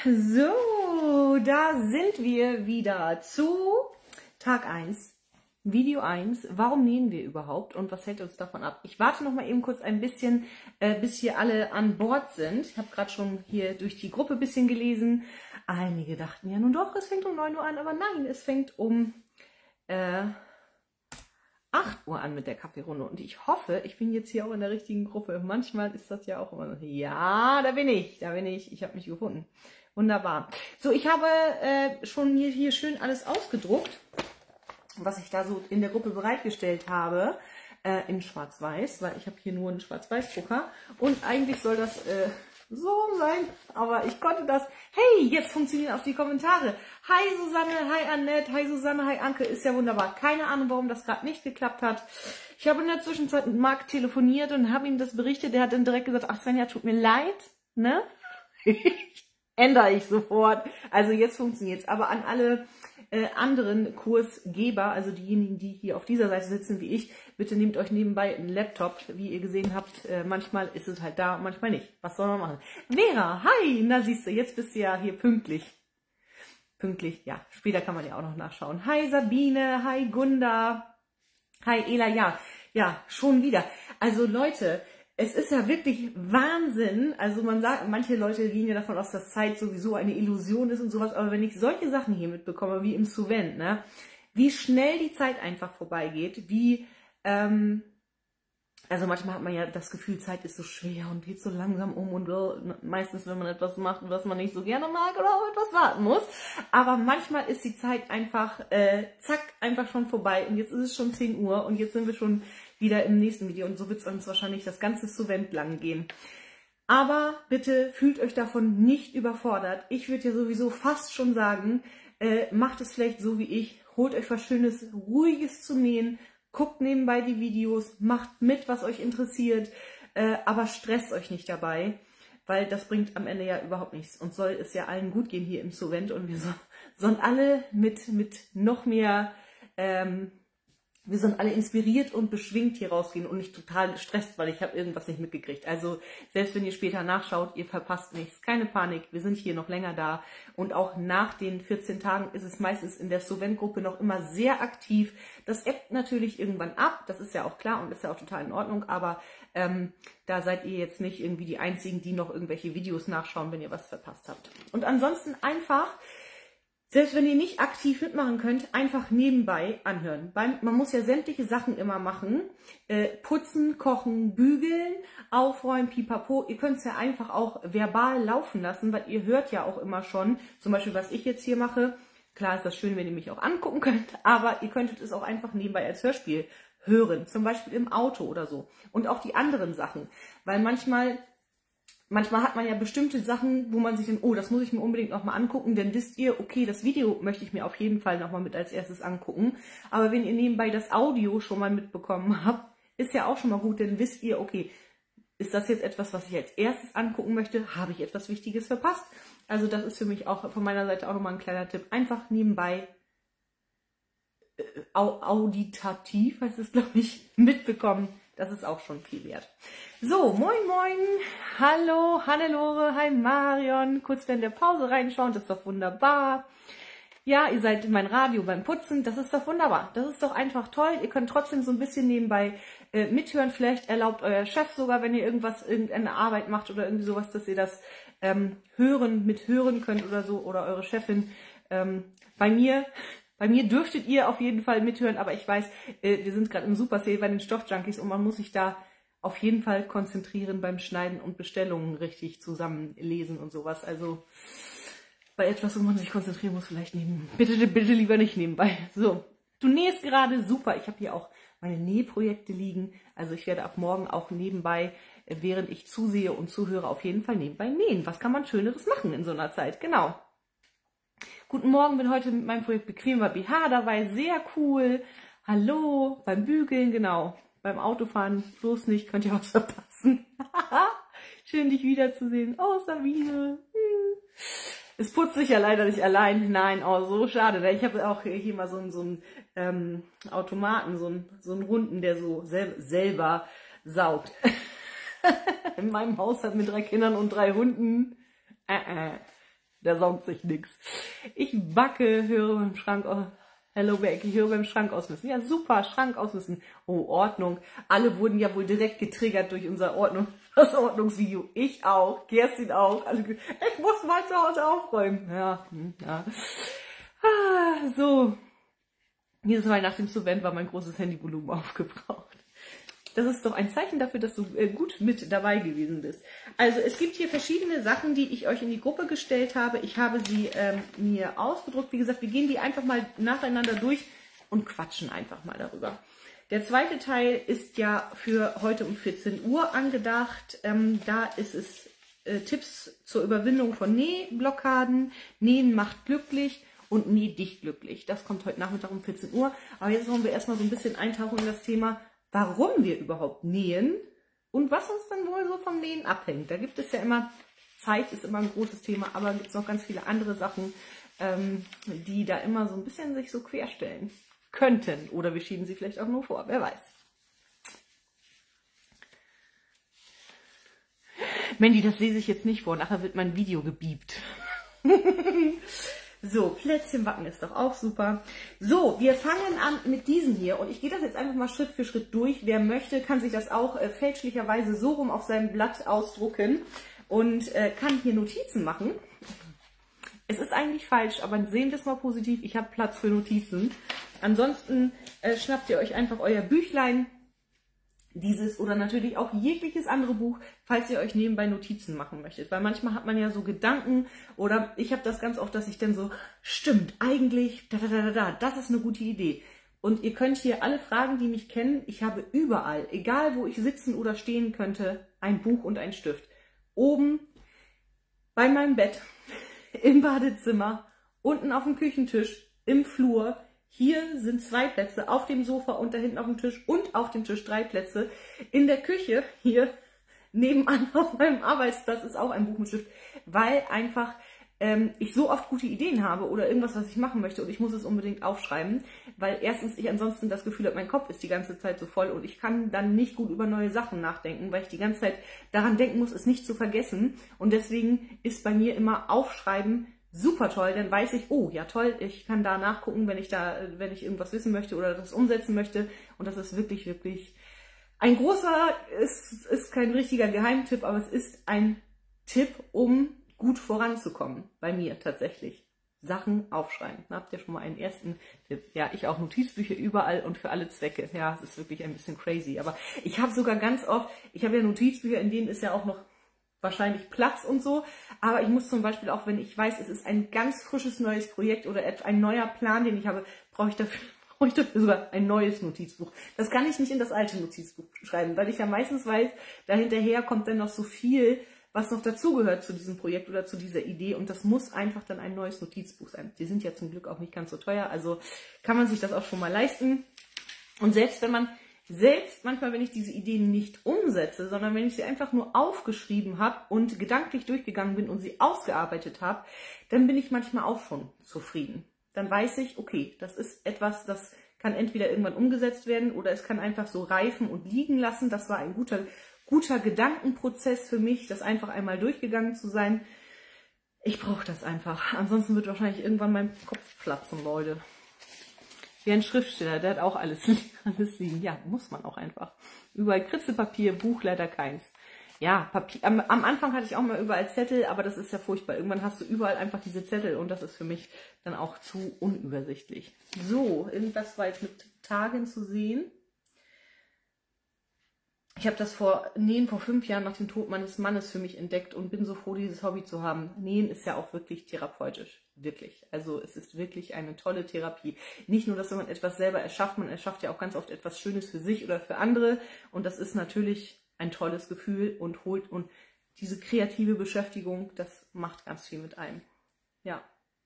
So, da sind wir wieder zu Tag 1, Video 1. Warum nähen wir überhaupt und was hält uns davon ab? Ich warte noch mal eben kurz ein bisschen, bis hier alle an Bord sind. Ich habe gerade schon hier durch die Gruppe ein bisschen gelesen. Einige dachten ja nun doch, es fängt um 9 Uhr an, aber nein, es fängt um 8 Uhr an mit der Kaffeerunde. Und ich hoffe, ich bin jetzt hier auch in der richtigen Gruppe. Manchmal ist das ja auch immer so. Ja, da bin ich. Ich habe mich gefunden. Wunderbar. So, ich habe schon hier schön alles ausgedruckt, was ich da so in der Gruppe bereitgestellt habe, in Schwarz-Weiß, weil ich habe hier nur einen Schwarz-Weiß-Drucker. Und eigentlich soll das so sein, aber ich konnte das. Hey, jetzt funktionieren auch die Kommentare. Hi Susanne, hi Annette, hi Susanne, hi Anke, ist ja wunderbar. Keine Ahnung, warum das gerade nicht geklappt hat. Ich habe in der Zwischenzeit mit Marc telefoniert und habe ihm das berichtet. Der hat dann direkt gesagt, ach Svenja, tut mir leid, ne? Ändere ich sofort. Also jetzt funktioniert es. Aber an alle anderen Kursgeber, also diejenigen, die hier auf dieser Seite sitzen wie ich, bitte nehmt euch nebenbei einen Laptop. Wie ihr gesehen habt, manchmal ist es halt da, manchmal nicht. Was soll man machen? Vera, hi! Na siehst du, jetzt bist du ja hier pünktlich. Pünktlich, ja. Später kann man ja auch noch nachschauen. Hi Sabine, hi Gunda, hi Ela, ja, schon wieder. Also Leute, es ist ja wirklich Wahnsinn. Also man sagt, manche Leute gehen ja davon aus, dass Zeit sowieso eine Illusion ist und sowas. Aber wenn ich solche Sachen hier mitbekomme, wie im Suvent, ne, wie schnell die Zeit einfach vorbeigeht, wie, also manchmal hat man ja das Gefühl, Zeit ist so schwer und geht so langsam um und meistens, wenn man etwas macht, was man nicht so gerne mag oder auf etwas warten muss. Aber manchmal ist die Zeit einfach, zack, einfach schon vorbei und jetzt ist es schon 10 Uhr und jetzt sind wir schon wieder im nächsten Video und so wird es uns wahrscheinlich das ganze Suvent lang gehen. Aber bitte fühlt euch davon nicht überfordert. Ich würde ja sowieso fast schon sagen, macht es vielleicht so wie ich, holt euch was Schönes, Ruhiges zu nähen, guckt nebenbei die Videos, macht mit, was euch interessiert, aber stresst euch nicht dabei, weil das bringt am Ende ja überhaupt nichts und soll es ja allen gut gehen hier im Suvent und wir sollen alle mit noch mehr, wir sollen alle inspiriert und beschwingt hier rausgehen und nicht total gestresst, weil ich habe irgendwas nicht mitgekriegt. Also selbst wenn ihr später nachschaut, ihr verpasst nichts. Keine Panik, wir sind hier noch länger da. Und auch nach den 14 Tagen ist es meistens in der Suvent-Gruppe noch immer sehr aktiv. Das ebbt natürlich irgendwann ab, das ist ja auch klar und ist ja auch total in Ordnung. Aber da seid ihr jetzt nicht irgendwie die Einzigen, die noch irgendwelche Videos nachschauen, wenn ihr was verpasst habt. Und ansonsten einfach, selbst wenn ihr nicht aktiv mitmachen könnt, einfach nebenbei anhören. Man muss ja sämtliche Sachen immer machen. Putzen, kochen, bügeln, aufräumen, pipapo. Ihr könnt es ja einfach auch verbal laufen lassen, weil ihr hört ja auch immer schon, zum Beispiel was ich jetzt hier mache. Klar ist das schön, wenn ihr mich auch angucken könnt, aber ihr könntet es auch einfach nebenbei als Hörspiel hören. Zum Beispiel im Auto oder so. Und auch die anderen Sachen. Weil manchmal hat man ja bestimmte Sachen, wo man sich denkt, oh, das muss ich mir unbedingt nochmal angucken, denn wisst ihr, okay, das Video möchte ich mir auf jeden Fall nochmal mit als erstes angucken. Aber wenn ihr nebenbei das Audio schon mal mitbekommen habt, ist ja auch schon mal gut, denn wisst ihr, okay, ist das jetzt etwas, was ich als erstes angucken möchte? Habe ich etwas Wichtiges verpasst? Also das ist für mich auch von meiner Seite auch nochmal ein kleiner Tipp. Einfach nebenbei auditativ, heißt es, glaube ich, mitbekommen. Das ist auch schon viel wert. So, moin moin, hallo Hannelore, hi Marion, kurz während der Pause reinschauen, das ist doch wunderbar. Ja, ihr seid mein Radio beim Putzen, das ist doch wunderbar, das ist doch einfach toll. Ihr könnt trotzdem so ein bisschen nebenbei mithören, vielleicht erlaubt euer Chef sogar, wenn ihr irgendeine Arbeit macht oder irgendwie sowas, dass ihr das mithören könnt oder so, oder eure Chefin. Bei mir dürftet ihr auf jeden Fall mithören, aber ich weiß, wir sind gerade im Super Sale bei den Stoffjunkies und man muss sich da auf jeden Fall konzentrieren beim Schneiden und Bestellungen richtig zusammenlesen und sowas. Also bei etwas, wo man sich konzentrieren muss, vielleicht bitte lieber nicht nebenbei. So, du nähst gerade super. Ich habe hier auch meine Nähprojekte liegen. Also ich werde ab morgen auch nebenbei, während ich zusehe und zuhöre, auf jeden Fall nebenbei nähen. Was kann man Schöneres machen in so einer Zeit? Genau. Guten Morgen, bin heute mit meinem Projekt Bequemer BH dabei, sehr cool. Hallo, beim Bügeln, genau. Beim Autofahren bloß nicht, könnt ihr was verpassen. Schön, dich wiederzusehen. Oh, Sabine. Es putzt sich ja leider nicht allein. Nein, oh, so schade. Ich habe auch hier mal so einen Automaten, so einen runden, der so selber saugt. In meinem Haushalt mit 3 Kindern und 3 Hunden. Der saugt sich nix. Ich backe, höre beim Schrank aus. Hello Back, ich höre beim Schrank ausmisten. Ja, super, Schrank ausmisten. Oh, Ordnung. Alle wurden ja wohl direkt getriggert durch unser das Ordnungsvideo. Ich auch, Kerstin auch. Also, ich muss mal zu Hause aufräumen. Ja, ja. So. Jedes Mal nach dem Subvent war mein großes Handyvolumen aufgebraucht. Das ist doch ein Zeichen dafür, dass du gut mit dabei gewesen bist. Also es gibt hier verschiedene Sachen, die ich euch in die Gruppe gestellt habe. Ich habe sie mir ausgedruckt. Wie gesagt, wir gehen die einfach mal nacheinander durch und quatschen einfach mal darüber. Der zweite Teil ist ja für heute um 14 Uhr angedacht. Da ist es Tipps zur Überwindung von Nähblockaden. Nähen macht glücklich und näh dich glücklich. Das kommt heute Nachmittag um 14 Uhr. Aber jetzt wollen wir erstmal so ein bisschen eintauchen in das Thema, warum wir überhaupt nähen und was uns dann wohl so vom Nähen abhängt. Da gibt es ja immer, Zeit ist immer ein großes Thema, aber gibt es noch ganz viele andere Sachen, die da immer so ein bisschen sich so querstellen könnten. Oder wir schieben sie vielleicht auch nur vor, wer weiß. Mandy, das lese ich jetzt nicht vor, nachher wird mein Video gebiebt. So, Plätzchen backen ist doch auch super. So, wir fangen an mit diesen hier und ich gehe das jetzt einfach mal Schritt für Schritt durch. Wer möchte, kann sich das auch fälschlicherweise so rum auf seinem Blatt ausdrucken und kann hier Notizen machen. Es ist eigentlich falsch, aber sehen wir es mal positiv. Ich habe Platz für Notizen. Ansonsten schnappt ihr euch einfach euer Büchlein, dieses oder natürlich auch jegliches andere Buch, falls ihr euch nebenbei Notizen machen möchtet. Weil manchmal hat man ja so Gedanken oder ich habe das ganz oft, dass ich dann so, stimmt, eigentlich, das ist eine gute Idee. Und ihr könnt hier alle fragen, die mich kennen, ich habe überall, egal wo ich sitzen oder stehen könnte, ein Buch und ein Stift. Oben bei meinem Bett, im Badezimmer, unten auf dem Küchentisch, im Flur. Hier sind 2 Plätze, auf dem Sofa und da hinten auf dem Tisch und auf dem Tisch 3 Plätze. In der Küche, hier nebenan auf meinem Arbeitsplatz, ist auch ein Buch mit Stift, weil einfach ich so oft gute Ideen habe oder irgendwas, was ich machen möchte und ich muss es unbedingt aufschreiben, weil erstens ich ansonsten das Gefühl habe, mein Kopf ist die ganze Zeit so voll und ich kann dann nicht gut über neue Sachen nachdenken, weil ich die ganze Zeit daran denken muss, es nicht zu vergessen und deswegen ist bei mir immer Aufschreiben super toll, dann weiß ich, oh ja toll, ich kann da nachgucken, wenn ich irgendwas wissen möchte oder das umsetzen möchte und das ist wirklich, wirklich ein großer, es ist kein richtiger Geheimtipp, aber es ist ein Tipp, um gut voranzukommen, bei mir tatsächlich. Sachen aufschreiben. Da habt ihr schon mal einen ersten Tipp. Ja, ich auch Notizbücher überall und für alle Zwecke. Ja, es ist wirklich ein bisschen crazy, aber ich habe sogar ganz oft, ich habe ja Notizbücher, in denen ist ja auch noch wahrscheinlich Platz und so, aber ich muss zum Beispiel auch, wenn ich weiß, es ist ein ganz frisches neues Projekt oder ein neuer Plan, den ich habe, brauche ich dafür sogar ein neues Notizbuch. Das kann ich nicht in das alte Notizbuch schreiben, weil ich ja meistens weiß, dahinterher kommt dann noch so viel, was noch dazugehört zu diesem Projekt oder zu dieser Idee und das muss einfach dann ein neues Notizbuch sein. Die sind ja zum Glück auch nicht ganz so teuer, also kann man sich das auch schon mal leisten. Und selbst manchmal, wenn ich diese Ideen nicht umsetze, sondern wenn ich sie einfach nur aufgeschrieben habe und gedanklich durchgegangen bin und sie ausgearbeitet habe, dann bin ich manchmal auch schon zufrieden. Dann weiß ich, okay, das ist etwas, das kann entweder irgendwann umgesetzt werden oder es kann einfach so reifen und liegen lassen. Das war ein guter Gedankenprozess für mich, das einfach einmal durchgegangen zu sein. Ich brauche das einfach. Ansonsten wird wahrscheinlich irgendwann mein Kopf platzen, Leute. Wie ein Schriftsteller, der hat auch alles liegen. Ja, muss man auch einfach. Überall Kritzelpapier, Buch leider keins. Ja, Papier. Am Anfang hatte ich auch mal überall Zettel, aber das ist ja furchtbar. Irgendwann hast du überall einfach diese Zettel und das ist für mich dann auch zu unübersichtlich. So, irgendwas war jetzt mit Tagen zu sehen. Ich habe das Nähen vor 5 Jahren nach dem Tod meines Mannes für mich entdeckt und bin so froh, dieses Hobby zu haben. Nähen ist ja auch wirklich therapeutisch. Wirklich. Also es ist wirklich eine tolle Therapie. Nicht nur, dass man etwas selber erschafft, man erschafft ja auch ganz oft etwas Schönes für sich oder für andere. Und das ist natürlich ein tolles Gefühl und diese kreative Beschäftigung, das macht ganz viel mit einem. Ja.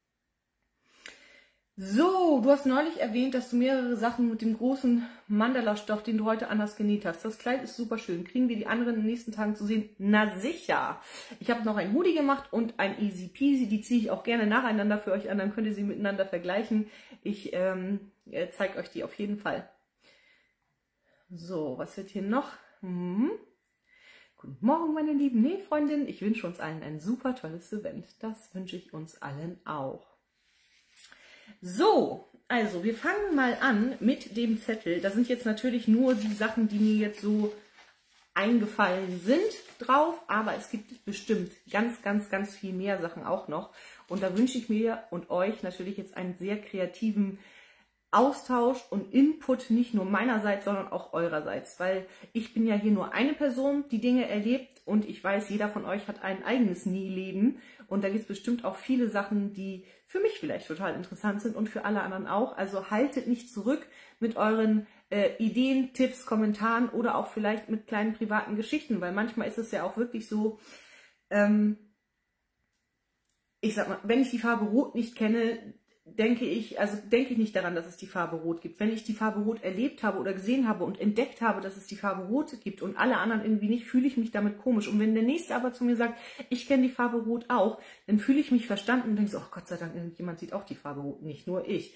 So, du hast neulich erwähnt, dass du mehrere Sachen mit dem großen Mandala-Stoff, den du heute anhast, genäht hast. Das Kleid ist super schön. Kriegen wir die anderen in den nächsten Tagen zu sehen? Na sicher! Ich habe noch ein Hoodie gemacht und ein Easy Peasy. Die ziehe ich auch gerne nacheinander für euch an, dann könnt ihr sie miteinander vergleichen. Ich zeige euch die auf jeden Fall. So, was wird hier noch? Guten Morgen, meine lieben Nähfreundinnen. Ich wünsche uns allen ein super tolles Event. Das wünsche ich uns allen auch. So, also wir fangen mal an mit dem Zettel. Da sind jetzt natürlich nur die Sachen, die mir jetzt so eingefallen sind drauf, aber es gibt bestimmt ganz, ganz, ganz viel mehr Sachen auch noch. Und da wünsche ich mir und euch natürlich jetzt einen sehr kreativen Austausch und Input, nicht nur meinerseits, sondern auch eurerseits, weil ich bin ja hier nur eine Person, die Dinge erlebt und ich weiß, jeder von euch hat ein eigenes Nie-Leben und da gibt es bestimmt auch viele Sachen, die für mich vielleicht total interessant sind und für alle anderen auch. Also haltet nicht zurück mit euren Ideen, Tipps, Kommentaren oder auch vielleicht mit kleinen privaten Geschichten, weil manchmal ist es ja auch wirklich so, ich sag mal, wenn ich die Farbe Rot nicht kenne, denke ich nicht daran, dass es die Farbe Rot gibt. Wenn ich die Farbe Rot erlebt habe oder gesehen habe und entdeckt habe, dass es die Farbe Rot gibt und alle anderen irgendwie nicht, fühle ich mich damit komisch. Und wenn der Nächste aber zu mir sagt, ich kenne die Farbe Rot auch, dann fühle ich mich verstanden und denke so, oh Gott sei Dank, irgendjemand sieht auch die Farbe Rot, nicht nur ich.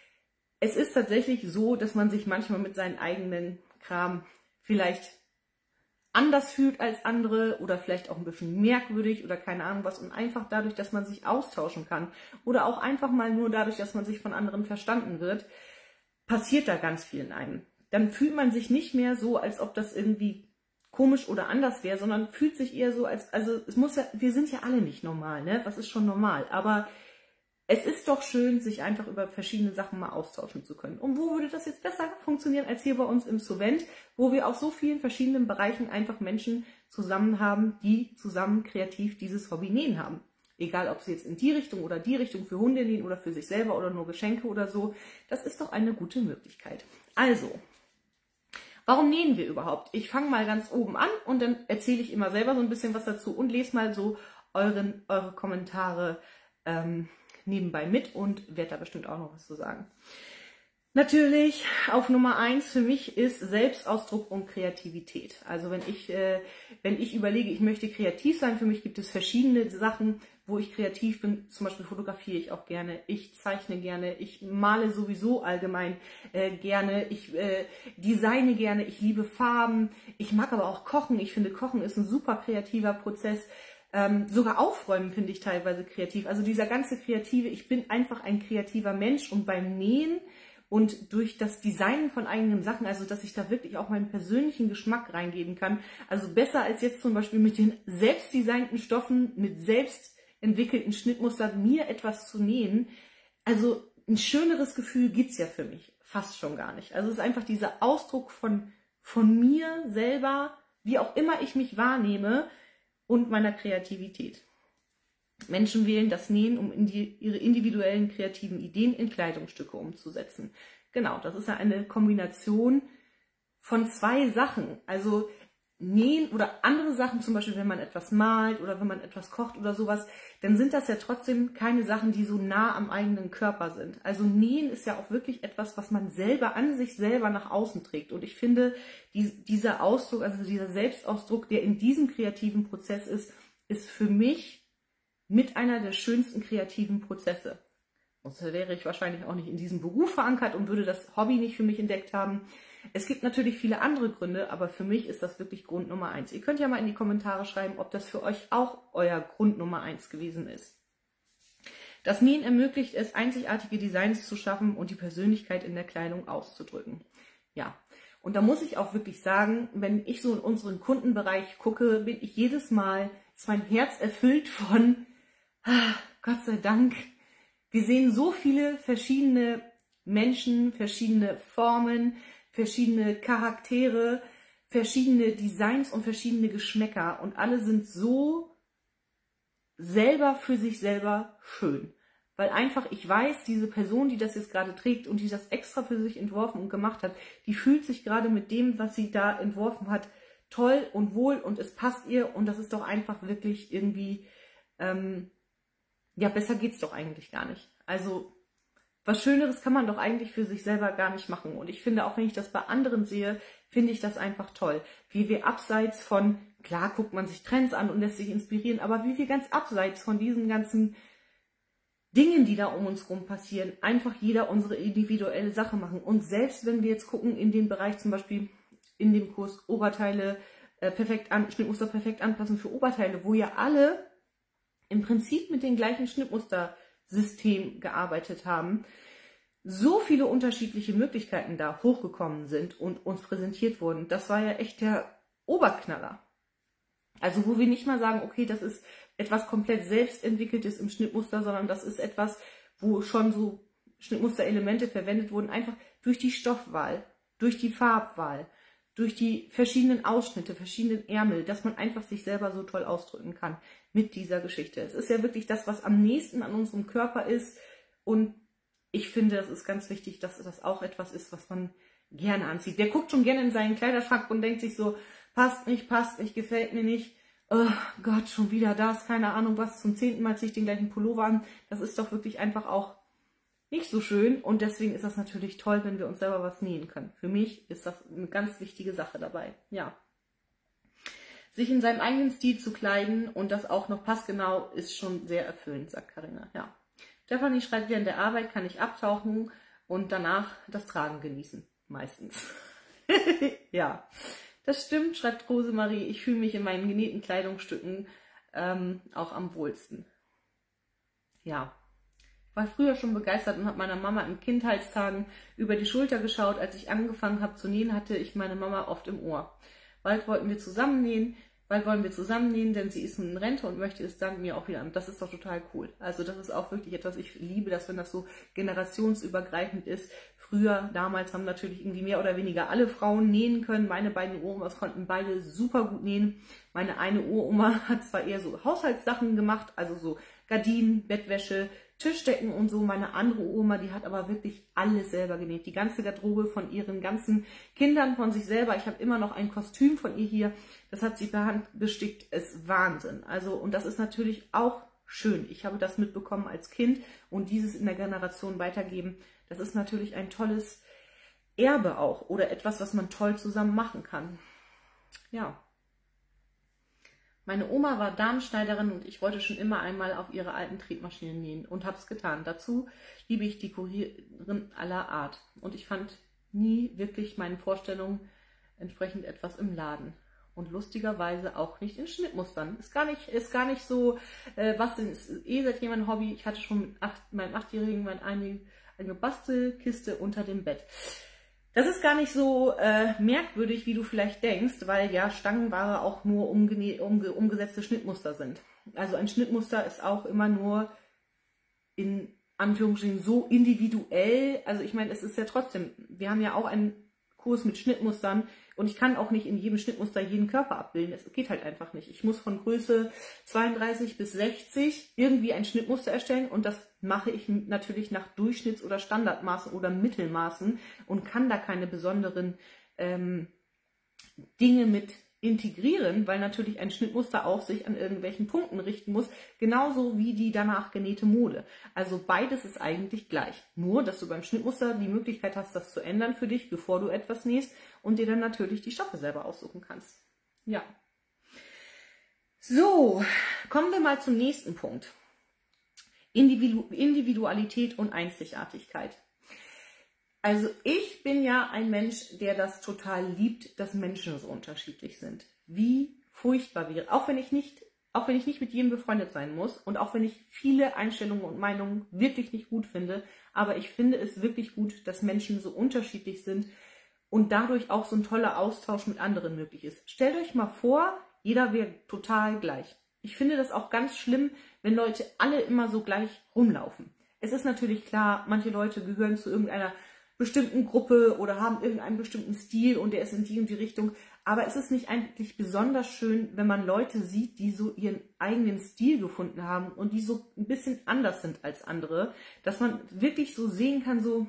Es ist tatsächlich so, dass man sich manchmal mit seinen eigenen Kram vielleicht anders fühlt als andere oder vielleicht auch ein bisschen merkwürdig oder keine Ahnung was und einfach dadurch, dass man sich austauschen kann oder auch einfach mal nur dadurch, dass man sich von anderen verstanden wird, passiert da ganz viel in einem. Dann fühlt man sich nicht mehr so, als ob das irgendwie komisch oder anders wäre, sondern fühlt sich eher so, wir sind ja alle nicht normal, ne? Was ist schon normal? Aber es ist doch schön, sich einfach über verschiedene Sachen mal austauschen zu können. Und wo würde das jetzt besser funktionieren als hier bei uns im Sovent, wo wir auf so vielen verschiedenen Bereichen einfach Menschen zusammen haben, die zusammen kreativ dieses Hobby nähen haben. Egal, ob sie jetzt in die Richtung oder die Richtung für Hunde nähen oder für sich selber oder nur Geschenke oder so. Das ist doch eine gute Möglichkeit. Also, warum nähen wir überhaupt? Ich fange mal ganz oben an und dann erzähle ich immer selber so ein bisschen was dazu und lese mal so eure Kommentare nebenbei mit und werde da bestimmt auch noch was zu sagen. Natürlich auf Nummer 1 für mich ist Selbstausdruck und Kreativität. Also wenn ich überlege, ich möchte kreativ sein, für mich gibt es verschiedene Sachen, wo ich kreativ bin. Zum Beispiel fotografiere ich auch gerne, ich zeichne gerne, ich male sowieso allgemein gerne, ich designe gerne, ich liebe Farben, ich mag aber auch Kochen. Ich finde, Kochen ist ein super kreativer Prozess. Sogar Aufräumen finde ich teilweise kreativ. Also dieser ganze Kreative, ich bin einfach ein kreativer Mensch und beim Nähen und durch das Designen von eigenen Sachen, also dass ich da wirklich auch meinen persönlichen Geschmack reingeben kann, also besser als jetzt zum Beispiel mit den selbstdesignten Stoffen, mit selbst entwickelten Schnittmustern mir etwas zu nähen, also ein schöneres Gefühl gibt es ja für mich fast schon gar nicht. Also es ist einfach dieser Ausdruck von mir selber, wie auch immer ich mich wahrnehme, und meiner Kreativität. Menschen wählen das Nähen, um ihre individuellen kreativen Ideen in Kleidungsstücke umzusetzen. Genau, das ist ja eine Kombination von zwei Sachen. Also Nähen oder andere Sachen, zum Beispiel wenn man etwas malt oder wenn man etwas kocht oder sowas, dann sind das ja trotzdem keine Sachen, die so nah am eigenen Körper sind. Also Nähen ist ja auch wirklich etwas, was man selber an sich selber nach außen trägt. Und ich finde, dieser Ausdruck, also dieser Selbstausdruck, der in diesem kreativen Prozess ist für mich mit einer der schönsten kreativen Prozesse. Sonst wäre ich wahrscheinlich auch nicht in diesem Beruf verankert und würde das Hobby nicht für mich entdeckt haben. Es gibt natürlich viele andere Gründe, aber für mich ist das wirklich Grund Nummer 1. Ihr könnt ja mal in die Kommentare schreiben, ob das für euch auch euer Grund Nummer 1 gewesen ist. Das Nähen ermöglicht es, einzigartige Designs zu schaffen und die Persönlichkeit in der Kleidung auszudrücken. Ja, und da muss ich auch wirklich sagen, wenn ich so in unseren Kundenbereich gucke, bin ich jedes Mal, ist mein Herz erfüllt von, Gott sei Dank, wir sehen so viele verschiedene Menschen, verschiedene Formen, verschiedene Charaktere, verschiedene Designs und verschiedene Geschmäcker und alle sind so selber für sich selber schön. Weil einfach ich weiß, diese Person, die das jetzt gerade trägt und die das extra für sich entworfen und gemacht hat, die fühlt sich gerade mit dem, was sie da entworfen hat, toll und wohl und es passt ihr und das ist doch einfach wirklich irgendwie, ja, besser geht's doch eigentlich gar nicht. Also was Schöneres kann man doch eigentlich für sich selber gar nicht machen. Und ich finde, auch wenn ich das bei anderen sehe, finde ich das einfach toll. Wie wir abseits von, klar guckt man sich Trends an und lässt sich inspirieren, aber wie wir ganz abseits von diesen ganzen Dingen, die da um uns rum passieren, einfach jeder unsere individuelle Sache machen. Und selbst wenn wir jetzt gucken in den Bereich zum Beispiel in dem Kurs Oberteile Schnittmuster perfekt anpassen für Oberteile, wo ja alle im Prinzip mit dem gleichen Schnittmustersystem gearbeitet haben, so viele unterschiedliche Möglichkeiten da hochgekommen sind und uns präsentiert wurden. Das war ja echt der Oberknaller. Also wo wir nicht mal sagen, okay, das ist etwas komplett selbstentwickeltes im Schnittmuster, sondern das ist etwas, wo schon so Schnittmusterelemente verwendet wurden, einfach durch die Stoffwahl, durch die Farbwahl, durch die verschiedenen Ausschnitte, verschiedenen Ärmel, dass man einfach sich selber so toll ausdrücken kann mit dieser Geschichte. Es ist ja wirklich das, was am nächsten an unserem Körper ist, und ich finde, das ist ganz wichtig, dass das auch etwas ist, was man gerne anzieht. Wer guckt schon gerne in seinen Kleiderschrank und denkt sich so, passt nicht, gefällt mir nicht, oh Gott, schon wieder das, keine Ahnung was, zum 10. Mal ziehe ich den gleichen Pullover an. Das ist doch wirklich einfach auch nicht so schön, und deswegen ist das natürlich toll, wenn wir uns selber was nähen können. Für mich ist das eine ganz wichtige Sache dabei, ja. Sich in seinem eigenen Stil zu kleiden und das auch noch passgenau ist schon sehr erfüllend, sagt Carina, ja. Stefanie schreibt, während der Arbeit kann ich abtauchen und danach das Tragen genießen, meistens. Ja, das stimmt, schreibt Rosemarie, ich fühle mich in meinen genähten Kleidungsstücken auch am wohlsten. Ja. Ich war früher schon begeistert und habe meiner Mama in Kindheitstagen über die Schulter geschaut. Als ich angefangen habe zu nähen, hatte ich meine Mama oft im Ohr. Bald wollen wir zusammen nähen, denn sie ist nun in Rente und möchte es dann mir auch wieder an. Das ist doch total cool. Also das ist auch wirklich etwas, ich liebe das, wenn das so generationsübergreifend ist. Früher, damals haben natürlich irgendwie mehr oder weniger alle Frauen nähen können. Meine beiden Uromas konnten beide super gut nähen. Meine eine Uroma hat zwar eher so Haushaltssachen gemacht, also so Gardinen, Bettwäsche, Tischdecken und so. Meine andere Oma, die hat aber wirklich alles selber genäht. Die ganze Garderobe von ihren ganzen Kindern, von sich selber. Ich habe immer noch ein Kostüm von ihr hier. Das hat sie per Hand bestickt. Ist Wahnsinn. Also, und das ist natürlich auch schön. Ich habe das mitbekommen als Kind und dieses in der Generation weitergeben. Das ist natürlich ein tolles Erbe auch oder etwas, was man toll zusammen machen kann. Ja. Meine Oma war Damenschneiderin und ich wollte schon immer einmal auf ihre alten Tretmaschinen nähen und habe es getan. Dazu liebe ich Dekorieren aller Art. Und ich fand nie wirklich meinen Vorstellungen entsprechend etwas im Laden. Und lustigerweise auch nicht in Schnittmustern. Ist gar nicht so, was denn ist seit jemand Hobby. Ich hatte schon mit meinem 8-Jährigen eine Bastelkiste unter dem Bett. Das ist gar nicht so merkwürdig, wie du vielleicht denkst, weil ja Stangenware auch nur umgesetzte Schnittmuster sind. Also ein Schnittmuster ist auch immer nur in Anführungsstrichen so individuell. Also ich meine, es ist ja trotzdem, wir haben ja auch einen Kurs mit Schnittmustern und ich kann auch nicht in jedem Schnittmuster jeden Körper abbilden. Das geht halt einfach nicht. Ich muss von Größe 32 bis 60 irgendwie ein Schnittmuster erstellen und das mache ich natürlich nach Durchschnitts- oder Standardmaßen oder Mittelmaßen und kann da keine besonderen Dinge mit integrieren, weil natürlich ein Schnittmuster auch sich an irgendwelchen Punkten richten muss, genauso wie die danach genähte Mode. Also beides ist eigentlich gleich. Nur, dass du beim Schnittmuster die Möglichkeit hast, das zu ändern für dich, bevor du etwas nähst und dir dann natürlich die Stoffe selber aussuchen kannst. Ja. So, kommen wir mal zum nächsten Punkt. Individualität und Einzigartigkeit. Also ich bin ja ein Mensch, der das total liebt, dass Menschen so unterschiedlich sind. Wie furchtbar wäre, auch wenn ich nicht mit jedem befreundet sein muss und auch wenn ich viele Einstellungen und Meinungen wirklich nicht gut finde, aber ich finde es wirklich gut, dass Menschen so unterschiedlich sind und dadurch auch so ein toller Austausch mit anderen möglich ist. Stellt euch mal vor, jeder wäre total gleich. Ich finde das auch ganz schlimm, wenn Leute alle immer so gleich rumlaufen. Es ist natürlich klar, manche Leute gehören zu irgendeiner bestimmten Gruppe oder haben irgendeinen bestimmten Stil und der ist in die und die Richtung. Aber es ist nicht eigentlich besonders schön, wenn man Leute sieht, die so ihren eigenen Stil gefunden haben und die so ein bisschen anders sind als andere, dass man wirklich so sehen kann, so,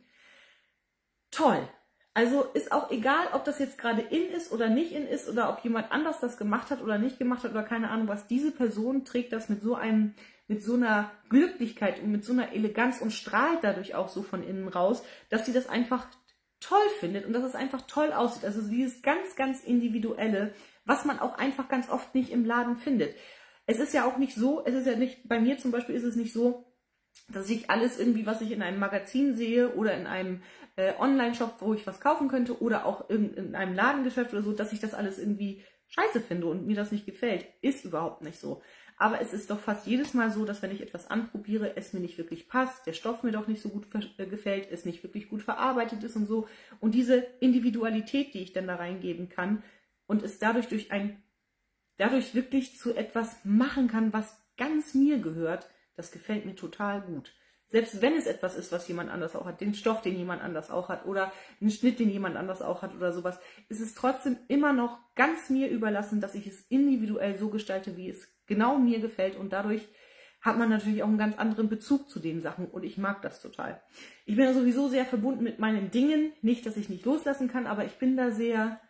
toll. Also ist auch egal, ob das jetzt gerade in ist oder nicht in ist oder ob jemand anders das gemacht hat oder nicht gemacht hat oder keine Ahnung was. Diese Person trägt das mit so einer Glücklichkeit und mit so einer Eleganz und strahlt dadurch auch so von innen raus, dass sie das einfach toll findet und dass es einfach toll aussieht. Also dieses ganz, ganz Individuelle, was man auch einfach ganz oft nicht im Laden findet. Es ist ja auch nicht so, bei mir zum Beispiel ist es nicht so, dass ich alles irgendwie, was ich in einem Magazin sehe oder in einem Online-Shop, wo ich was kaufen könnte oder auch in einem Ladengeschäft oder so, dass ich das alles irgendwie scheiße finde und mir das nicht gefällt. Ist überhaupt nicht so. Aber es ist doch fast jedes Mal so, dass wenn ich etwas anprobiere, es mir nicht wirklich passt, der Stoff mir doch nicht so gut gefällt, es nicht wirklich gut verarbeitet ist und so. Und diese Individualität, die ich dann da reingeben kann und es dadurch wirklich zu etwas machen kann, was ganz mir gehört, das gefällt mir total gut. Selbst wenn es etwas ist, was jemand anders auch hat, den Stoff, den jemand anders auch hat oder einen Schnitt, den jemand anders auch hat oder sowas, ist es trotzdem immer noch ganz mir überlassen, dass ich es individuell so gestalte, wie es genau mir gefällt und dadurch hat man natürlich auch einen ganz anderen Bezug zu den Sachen und ich mag das total. Ich bin ja sowieso sehr verbunden mit meinen Dingen, nicht, dass ich nicht loslassen kann, aber ich bin da sehr,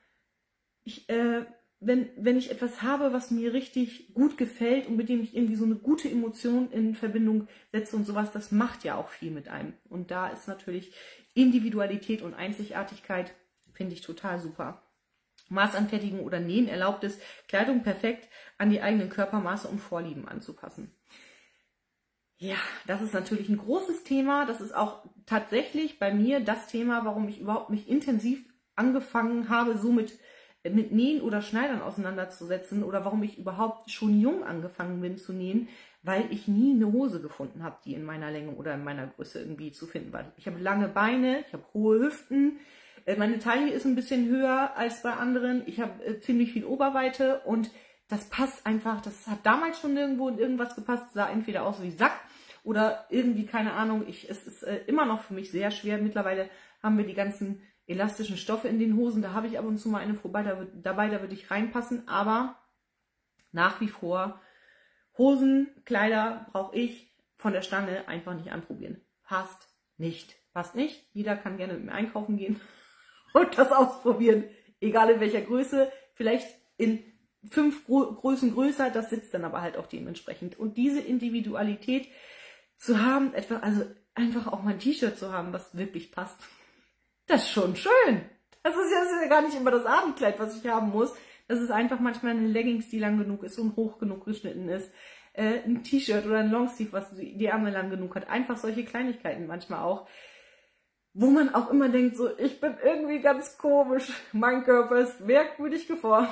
wenn ich etwas habe, was mir richtig gut gefällt und mit dem ich irgendwie so eine gute Emotion in Verbindung setze und sowas, das macht ja auch viel mit einem. Und da ist natürlich Individualität und Einzigartigkeit, finde ich total super. Maßanfertigung oder Nähen erlaubt es, Kleidung perfekt an die eigenen Körpermaße und Vorlieben anzupassen. Ja, das ist natürlich ein großes Thema. Das ist auch tatsächlich bei mir das Thema, warum ich überhaupt mich intensiv angefangen habe, so mit Nähen oder Schneidern auseinanderzusetzen oder warum ich überhaupt schon jung angefangen bin zu nähen, weil ich nie eine Hose gefunden habe, die in meiner Länge oder in meiner Größe irgendwie zu finden war. Ich habe lange Beine, ich habe hohe Hüften, meine Taille ist ein bisschen höher als bei anderen, ich habe ziemlich viel Oberweite und das passt einfach, das hat damals schon nirgendwo in irgendwas gepasst, sah entweder aus wie Sack oder irgendwie, keine Ahnung, es ist immer noch für mich sehr schwer. Mittlerweile haben wir die ganzen elastischen Stoffe in den Hosen, da habe ich ab und zu mal eine dabei, da würde ich reinpassen, aber nach wie vor Hosen, Kleider brauche ich von der Stange einfach nicht anprobieren. Passt nicht. Passt nicht. Jeder kann gerne mit mir einkaufen gehen und das ausprobieren, egal in welcher Größe, vielleicht in 5 Größen größer, das sitzt dann aber halt auch dementsprechend. Und diese Individualität zu haben, also einfach auch mal ein T-Shirt zu haben, was wirklich passt, das ist schon schön. Das ist ja gar nicht immer das Abendkleid, was ich haben muss. Das ist einfach manchmal eine Leggings, die lang genug ist und hoch genug geschnitten ist. Ein T-Shirt oder ein Longsleeve, was die Ärmel lang genug hat. Einfach solche Kleinigkeiten manchmal auch. Wo man auch immer denkt, so, ich bin irgendwie ganz komisch. Mein Körper ist merkwürdig geformt.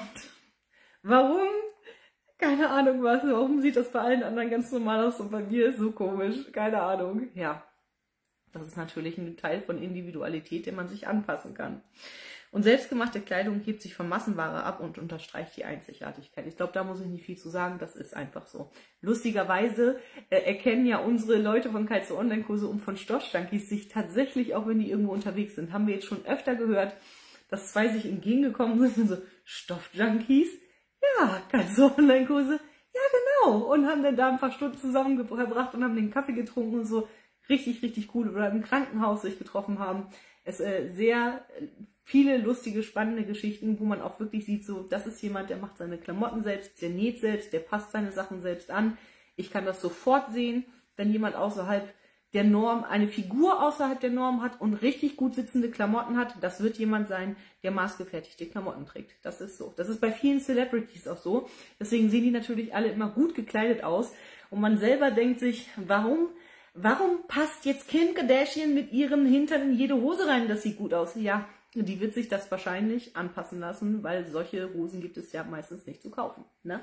Warum? Keine Ahnung was. Warum sieht das bei allen anderen ganz normal aus und bei mir ist so komisch? Keine Ahnung. Ja. Das ist natürlich ein Teil von Individualität, den man sich anpassen kann. Und selbstgemachte Kleidung hebt sich von Massenware ab und unterstreicht die Einzigartigkeit. Ich glaube, da muss ich nicht viel zu sagen, das ist einfach so. Lustigerweise erkennen ja unsere Leute von Kaizo Online-Kurse und von Stoffjunkies sich tatsächlich, auch wenn die irgendwo unterwegs sind, haben wir jetzt schon öfter gehört, dass zwei sich entgegengekommen sind und so, Stoffjunkies? Ja, Kaizo Online-Kurse? Ja, genau. Und haben dann da ein paar Stunden zusammengebracht und haben den Kaffee getrunken und so. Richtig, richtig cool. Oder im Krankenhaus sich getroffen haben. Es sehr viele lustige, spannende Geschichten, wo man auch wirklich sieht, so, das ist jemand, der macht seine Klamotten selbst, der näht selbst, der passt seine Sachen selbst an. Ich kann das sofort sehen, wenn jemand außerhalb der Norm, eine Figur außerhalb der Norm hat und richtig gut sitzende Klamotten hat. Das wird jemand sein, der maßgefertigte Klamotten trägt. Das ist so. Das ist bei vielen Celebrities auch so. Deswegen sehen die natürlich alle immer gut gekleidet aus. Und man selber denkt sich, warum passt jetzt Kim Kardashian mit ihrem Hintern in jede Hose rein? Das sieht gut aus. Ja, die wird sich das wahrscheinlich anpassen lassen, weil solche Hosen gibt es ja meistens nicht zu kaufen. Ne?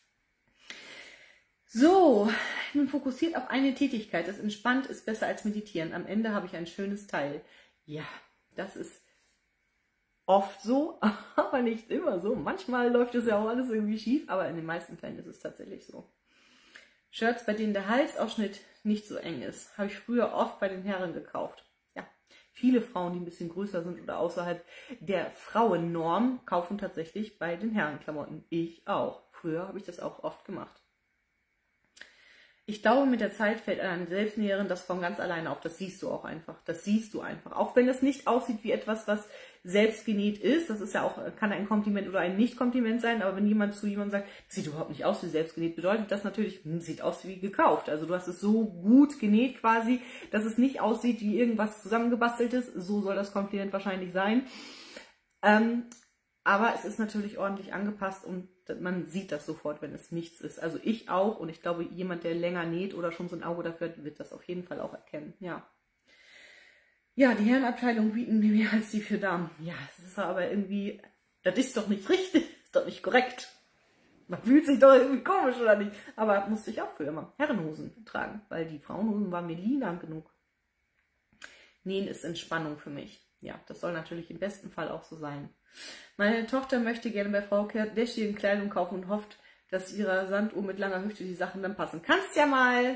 So, ich bin fokussiert auf eine Tätigkeit. Das entspannt ist besser als meditieren. Am Ende habe ich ein schönes Teil. Ja, das ist oft so, aber nicht immer so. Manchmal läuft es ja auch alles irgendwie schief, aber in den meisten Fällen ist es tatsächlich so. Shirts, bei denen der Halsausschnitt nicht so eng ist, habe ich früher oft bei den Herren gekauft. Ja, viele Frauen, die ein bisschen größer sind oder außerhalb der Frauennorm, kaufen tatsächlich bei den Herrenklamotten. Ich auch. Früher habe ich das auch oft gemacht. Ich glaube, mit der Zeit fällt einem Selbstnäherin das von ganz alleine auf. Das siehst du auch einfach. Das siehst du einfach. Auch wenn es nicht aussieht wie etwas, was selbst genäht ist. Das ist ja auch, kann ein Kompliment oder ein Nicht-Kompliment sein. Aber wenn jemand zu jemandem sagt, das sieht überhaupt nicht aus wie selbst genäht, bedeutet das natürlich, sieht aus wie gekauft. Also du hast es so gut genäht quasi, dass es nicht aussieht wie irgendwas zusammengebasteltes. So soll das Kompliment wahrscheinlich sein. Aber es ist natürlich ordentlich angepasst und man sieht das sofort, wenn es nichts ist. Also ich auch und ich glaube, jemand, der länger näht oder schon so ein Auge dafür hat, wird das auf jeden Fall auch erkennen. Ja, ja, die Herrenabteilung bieten mir mehr als die für Damen. Ja, das ist aber irgendwie, das ist doch nicht richtig. ist doch nicht korrekt. Man fühlt sich doch irgendwie komisch, oder nicht? Aber musste ich auch früher immer Herrenhosen tragen, weil die Frauenhosen waren mir nie lang genug. Nähen ist Entspannung für mich. Ja, das soll natürlich im besten Fall auch so sein. Meine Tochter möchte gerne bei Frau Kardashian Kleidung kaufen und hofft, dass ihrer Sanduhr mit langer Hüfte die Sachen dann passen. Kannst ja mal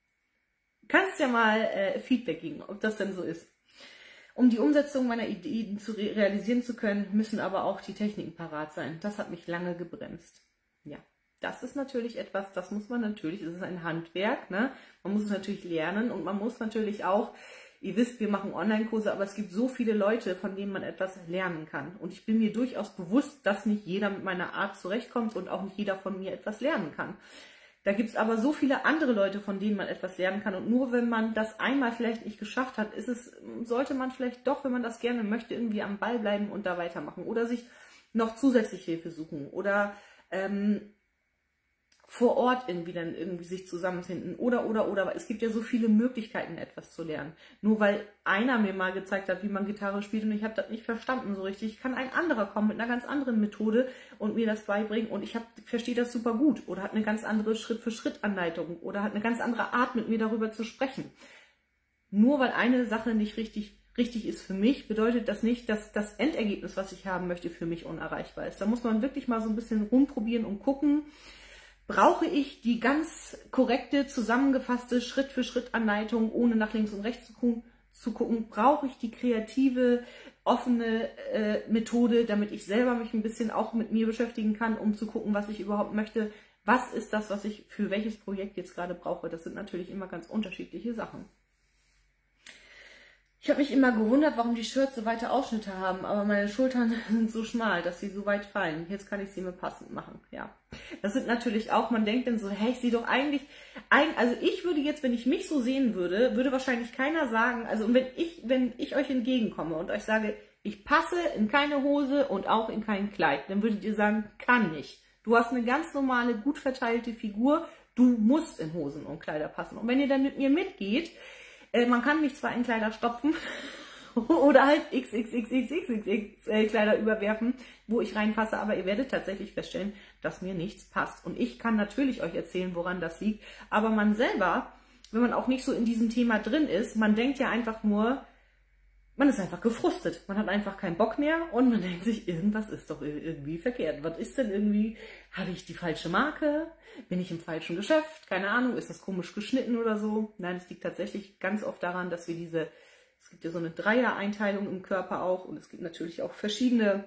Feedback geben, ob das denn so ist. Um die Umsetzung meiner Ideen realisieren zu können, müssen aber auch die Techniken parat sein. Das hat mich lange gebremst. Ja, das ist natürlich etwas, das muss man natürlich, es ist ein Handwerk, ne? Man muss es natürlich lernen und man muss natürlich auch, ihr wisst, wir machen Online-Kurse, aber es gibt so viele Leute, von denen man etwas lernen kann. Und ich bin mir durchaus bewusst, dass nicht jeder mit meiner Art zurechtkommt und auch nicht jeder von mir etwas lernen kann. Da gibt es aber so viele andere Leute, von denen man etwas lernen kann. Und nur wenn man das einmal vielleicht nicht geschafft hat, sollte man vielleicht doch, wenn man das gerne möchte, irgendwie am Ball bleiben und da weitermachen. Oder sich noch zusätzlich Hilfe suchen. Oder vor Ort irgendwie sich zusammenfinden. Oder. Es gibt ja so viele Möglichkeiten, etwas zu lernen. Nur weil einer mir mal gezeigt hat, wie man Gitarre spielt und ich habe das nicht verstanden so richtig, kann ein anderer kommen mit einer ganz anderen Methode und mir das beibringen und ich verstehe das super gut. Oder hat eine ganz andere Schritt-für-Schritt-Anleitung oder hat eine ganz andere Art, mit mir darüber zu sprechen. Nur weil eine Sache nicht richtig ist für mich, bedeutet das nicht, dass das Endergebnis, was ich haben möchte, für mich unerreichbar ist. Da muss man wirklich mal so ein bisschen rumprobieren und gucken, brauche ich die ganz korrekte, zusammengefasste Schritt-für-Schritt-Anleitung, ohne nach links und rechts zu gucken? Brauche ich die kreative, offene Methode, damit ich selber mich ein bisschen auch mit mir beschäftigen kann, um zu gucken, was ich überhaupt möchte? Was ist das, was ich für welches Projekt jetzt gerade brauche? Das sind natürlich immer ganz unterschiedliche Sachen. Ich habe mich immer gewundert, warum die Shirts so weite Ausschnitte haben, aber meine Schultern sind so schmal, dass sie so weit fallen. Jetzt kann ich sie mir passend machen, ja. Das sind natürlich auch, man denkt dann so, hey, ich sehe doch eigentlich, also ich würde jetzt, wenn ich mich so sehen würde, würde wahrscheinlich keiner sagen, also wenn ich euch entgegenkomme und euch sage, ich passe in keine Hose und auch in kein Kleid, dann würdet ihr sagen, kann nicht. Du hast eine ganz normale, gut verteilte Figur, du musst in Hosen und Kleider passen. Und wenn ihr dann mit mir mitgeht, man kann mich zwar in Kleider stopfen oder halt XXXXXXL Kleider überwerfen, wo ich reinpasse, aber ihr werdet tatsächlich feststellen, dass mir nichts passt. Und ich kann natürlich euch erzählen, woran das liegt, aber man selber, wenn man auch nicht so in diesem Thema drin ist, man denkt ja einfach nur, man ist einfach gefrustet. Man hat einfach keinen Bock mehr und man denkt sich, irgendwas ist doch irgendwie verkehrt. Was ist denn irgendwie, habe ich die falsche Marke? Bin ich im falschen Geschäft? Keine Ahnung, ist das komisch geschnitten oder so? Nein, es liegt tatsächlich ganz oft daran, dass wir es gibt ja so eine Dreier-Einteilung im Körper auch und es gibt natürlich auch verschiedene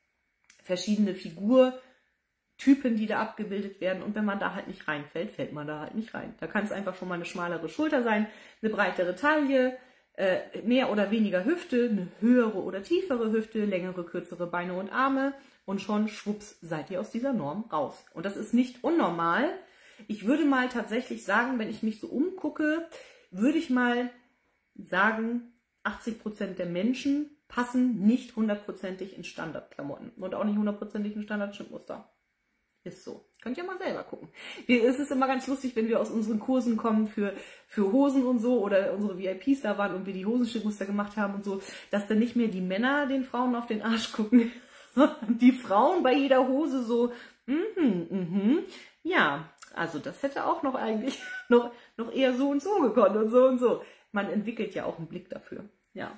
Figurtypen, die da abgebildet werden und wenn man da halt nicht reinfällt, fällt man da halt nicht rein. Da kann es einfach schon mal eine schmalere Schulter sein, eine breitere Taille, mehr oder weniger Hüfte, eine höhere oder tiefere Hüfte, längere, kürzere Beine und Arme und schon schwupps seid ihr aus dieser Norm raus. Und das ist nicht unnormal. Ich würde mal tatsächlich sagen, wenn ich mich so umgucke, würde ich mal sagen, 80% der Menschen passen nicht hundertprozentig in Standardklamotten und auch nicht hundertprozentig in Standardschnittmuster. Ist so. Könnt ihr mal selber gucken. Es ist immer ganz lustig, wenn wir aus unseren Kursen kommen für Hosen und so oder unsere VIPs da waren und wir die Hosenschnittmuster gemacht haben und so, dass dann nicht mehr die Männer den Frauen auf den Arsch gucken, sondern die Frauen bei jeder Hose so, ja, also das hätte auch noch eigentlich noch eher so und so gekonnt und so und so. Man entwickelt ja auch einen Blick dafür, ja.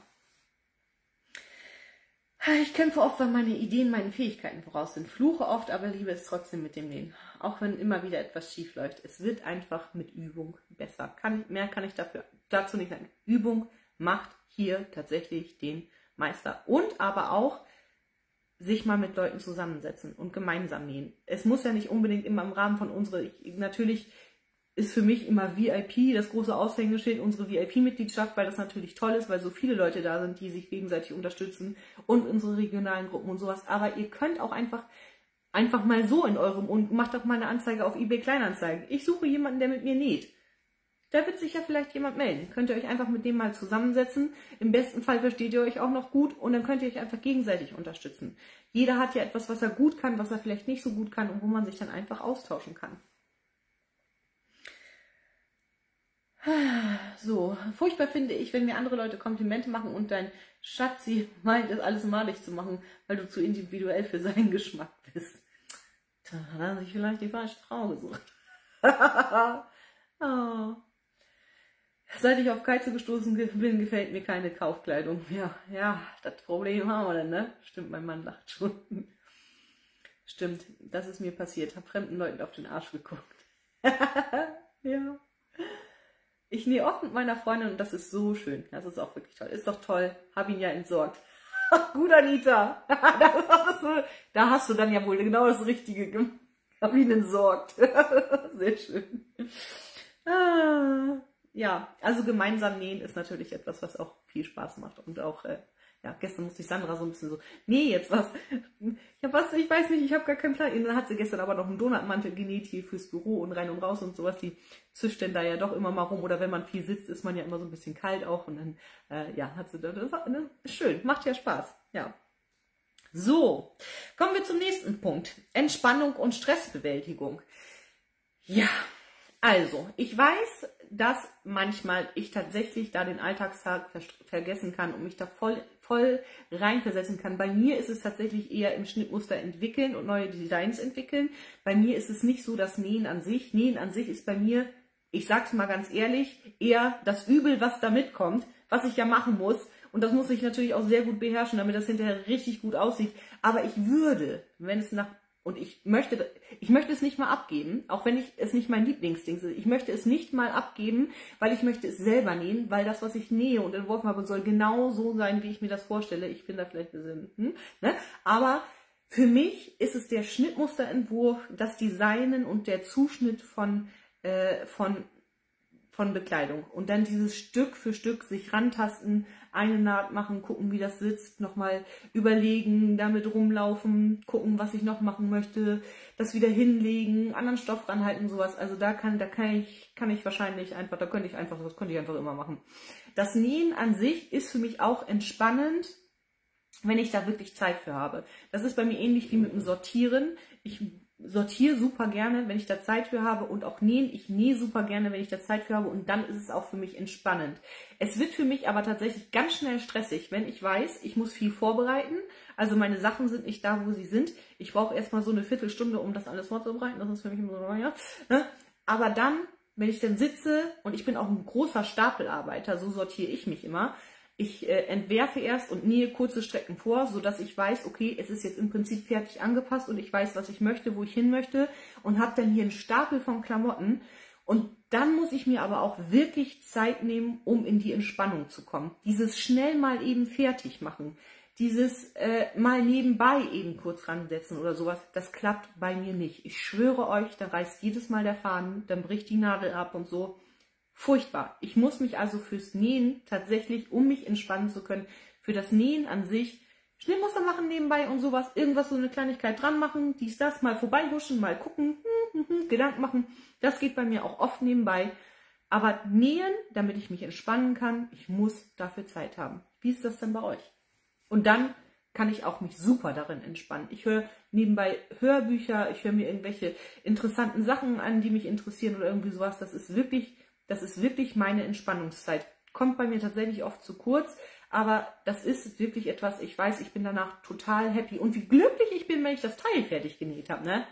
Ich kämpfe oft, weil meine Ideen meinen Fähigkeiten voraus sind. Fluche oft, aber liebe es trotzdem mit dem Nähen. Auch wenn immer wieder etwas schief läuft. Es wird einfach mit Übung besser. Mehr kann ich dazu nicht sagen. Übung macht hier tatsächlich den Meister. Und aber auch sich mal mit Leuten zusammensetzen und gemeinsam nähen. Es muss ja nicht unbedingt immer im Rahmen von natürlich ist für mich immer VIP, das große Aushängeschild, unsere VIP-Mitgliedschaft, weil das natürlich toll ist, weil so viele Leute da sind, die sich gegenseitig unterstützen und unsere regionalen Gruppen und sowas. Aber ihr könnt auch einfach mal so in eurem und macht doch mal eine Anzeige auf eBay Kleinanzeigen. Ich suche jemanden, der mit mir näht. Da wird sich ja vielleicht jemand melden. Könnt ihr euch einfach mit dem mal zusammensetzen. Im besten Fall versteht ihr euch auch noch gut und dann könnt ihr euch einfach gegenseitig unterstützen. Jeder hat ja etwas, was er gut kann, was er vielleicht nicht so gut kann und wo man sich dann einfach austauschen kann. So, furchtbar finde ich, wenn mir andere Leute Komplimente machen und dein Schatzi meint, das alles malig zu machen, weil du zu individuell für seinen Geschmack bist. Hat er sich vielleicht die falsche Frau gesucht. Oh. Seit ich auf Keize gestoßen bin, gefällt mir keine Kaufkleidung. Ja, das Problem haben wir denn, ne? Stimmt, mein Mann lacht schon. Stimmt, das ist mir passiert. Hab fremden Leuten auf den Arsch geguckt. Ja. Ich nähe oft mit meiner Freundin und das ist so schön. Das ist auch wirklich toll. Ist doch toll. Hab ihn ja entsorgt. Gut, Anita. Da hast du dann ja wohl genau das Richtige gemacht. Hab ihn entsorgt. Sehr schön. Ja, also gemeinsam nähen ist natürlich etwas, was auch viel Spaß macht. Und auch, ja, gestern musste ich Sandra so ein bisschen so, nee, jetzt was. Ich weiß nicht, ich habe gar keinen Plan. Und dann hat sie gestern aber noch einen Donutmantel genäht hier fürs Büro und rein und raus und sowas. Die zischt denn da ja doch immer mal rum. Oder wenn man viel sitzt, ist man ja immer so ein bisschen kalt auch. Und dann, ja, hat sie da, ne, schön, macht ja Spaß, ja. So, kommen wir zum nächsten Punkt. Entspannung und Stressbewältigung. Ja, also, ich weiß, dass manchmal ich tatsächlich da den Alltagstag vergessen kann und mich da voll reinversetzen kann. Bei mir ist es tatsächlich eher im Schnittmuster entwickeln und neue Designs entwickeln. Bei mir ist es nicht so das Nähen an sich. Nähen an sich ist bei mir, ich sag's mal ganz ehrlich, eher das Übel, was da mitkommt, was ich ja machen muss. Und das muss ich natürlich auch sehr gut beherrschen, damit das hinterher richtig gut aussieht. Aber ich würde, wenn es nach... Und ich möchte es nicht mal abgeben, auch wenn es nicht mein Lieblingsding ist. Ich möchte es nicht mal abgeben, weil ich möchte es selber nähen, weil das, was ich nähe und entworfen habe, soll genau so sein, wie ich mir das vorstelle. Ich bin da vielleicht ein bisschen, ne? Aber für mich ist es der Schnittmusterentwurf, das Designen und der Zuschnitt von Bekleidung. Und dann dieses Stück für Stück sich rantasten, eine Naht machen, gucken, wie das sitzt, nochmal überlegen, damit rumlaufen, gucken, was ich noch machen möchte, das wieder hinlegen, anderen Stoff ranhalten, sowas. Also das könnte ich einfach immer machen. Das Nähen an sich ist für mich auch entspannend, wenn ich da wirklich Zeit für habe. Das ist bei mir ähnlich wie mit dem Sortieren. Ich sortiere super gerne, wenn ich da Zeit für habe, und auch nähen. Ich nähe super gerne, wenn ich da Zeit für habe, und dann ist es auch für mich entspannend. Es wird für mich aber tatsächlich ganz schnell stressig, wenn ich weiß, ich muss viel vorbereiten. Also meine Sachen sind nicht da, wo sie sind. Ich brauche erstmal so eine Viertelstunde, um das alles vorzubereiten. Das ist für mich immer so, ja. Aber dann, wenn ich dann sitze, und ich bin auch ein großer Stapelarbeiter, so sortiere ich mich immer. Ich entwerfe erst und nähe kurze Strecken vor, sodass ich weiß, okay, es ist jetzt im Prinzip fertig angepasst und ich weiß, was ich möchte, wo ich hin möchte, und habe dann hier einen Stapel von Klamotten. Und dann muss ich mir aber auch wirklich Zeit nehmen, um in die Entspannung zu kommen. Dieses schnell mal eben fertig machen, dieses mal nebenbei eben kurz ransetzen oder sowas, das klappt bei mir nicht. Ich schwöre euch, da reißt jedes Mal der Faden, dann bricht die Nadel ab und so. Furchtbar. Ich muss mich also fürs Nähen tatsächlich, um mich entspannen zu können, für das Nähen an sich Schnittmuster machen nebenbei und sowas, irgendwas, so eine Kleinigkeit dran machen, dies, das, mal vorbeihuschen, mal gucken, Gedanken machen. Das geht bei mir auch oft nebenbei. Aber nähen, damit ich mich entspannen kann, ich muss dafür Zeit haben. Wie ist das denn bei euch? Und dann kann ich auch mich super darin entspannen. Ich höre nebenbei Hörbücher, ich höre mir irgendwelche interessanten Sachen an, die mich interessieren oder irgendwie sowas. Das ist wirklich meine Entspannungszeit. Kommt bei mir tatsächlich oft zu kurz, aber das ist wirklich etwas, ich weiß, ich bin danach total happy. Und wie glücklich ich bin, wenn ich das Teil fertig genäht habe, ne?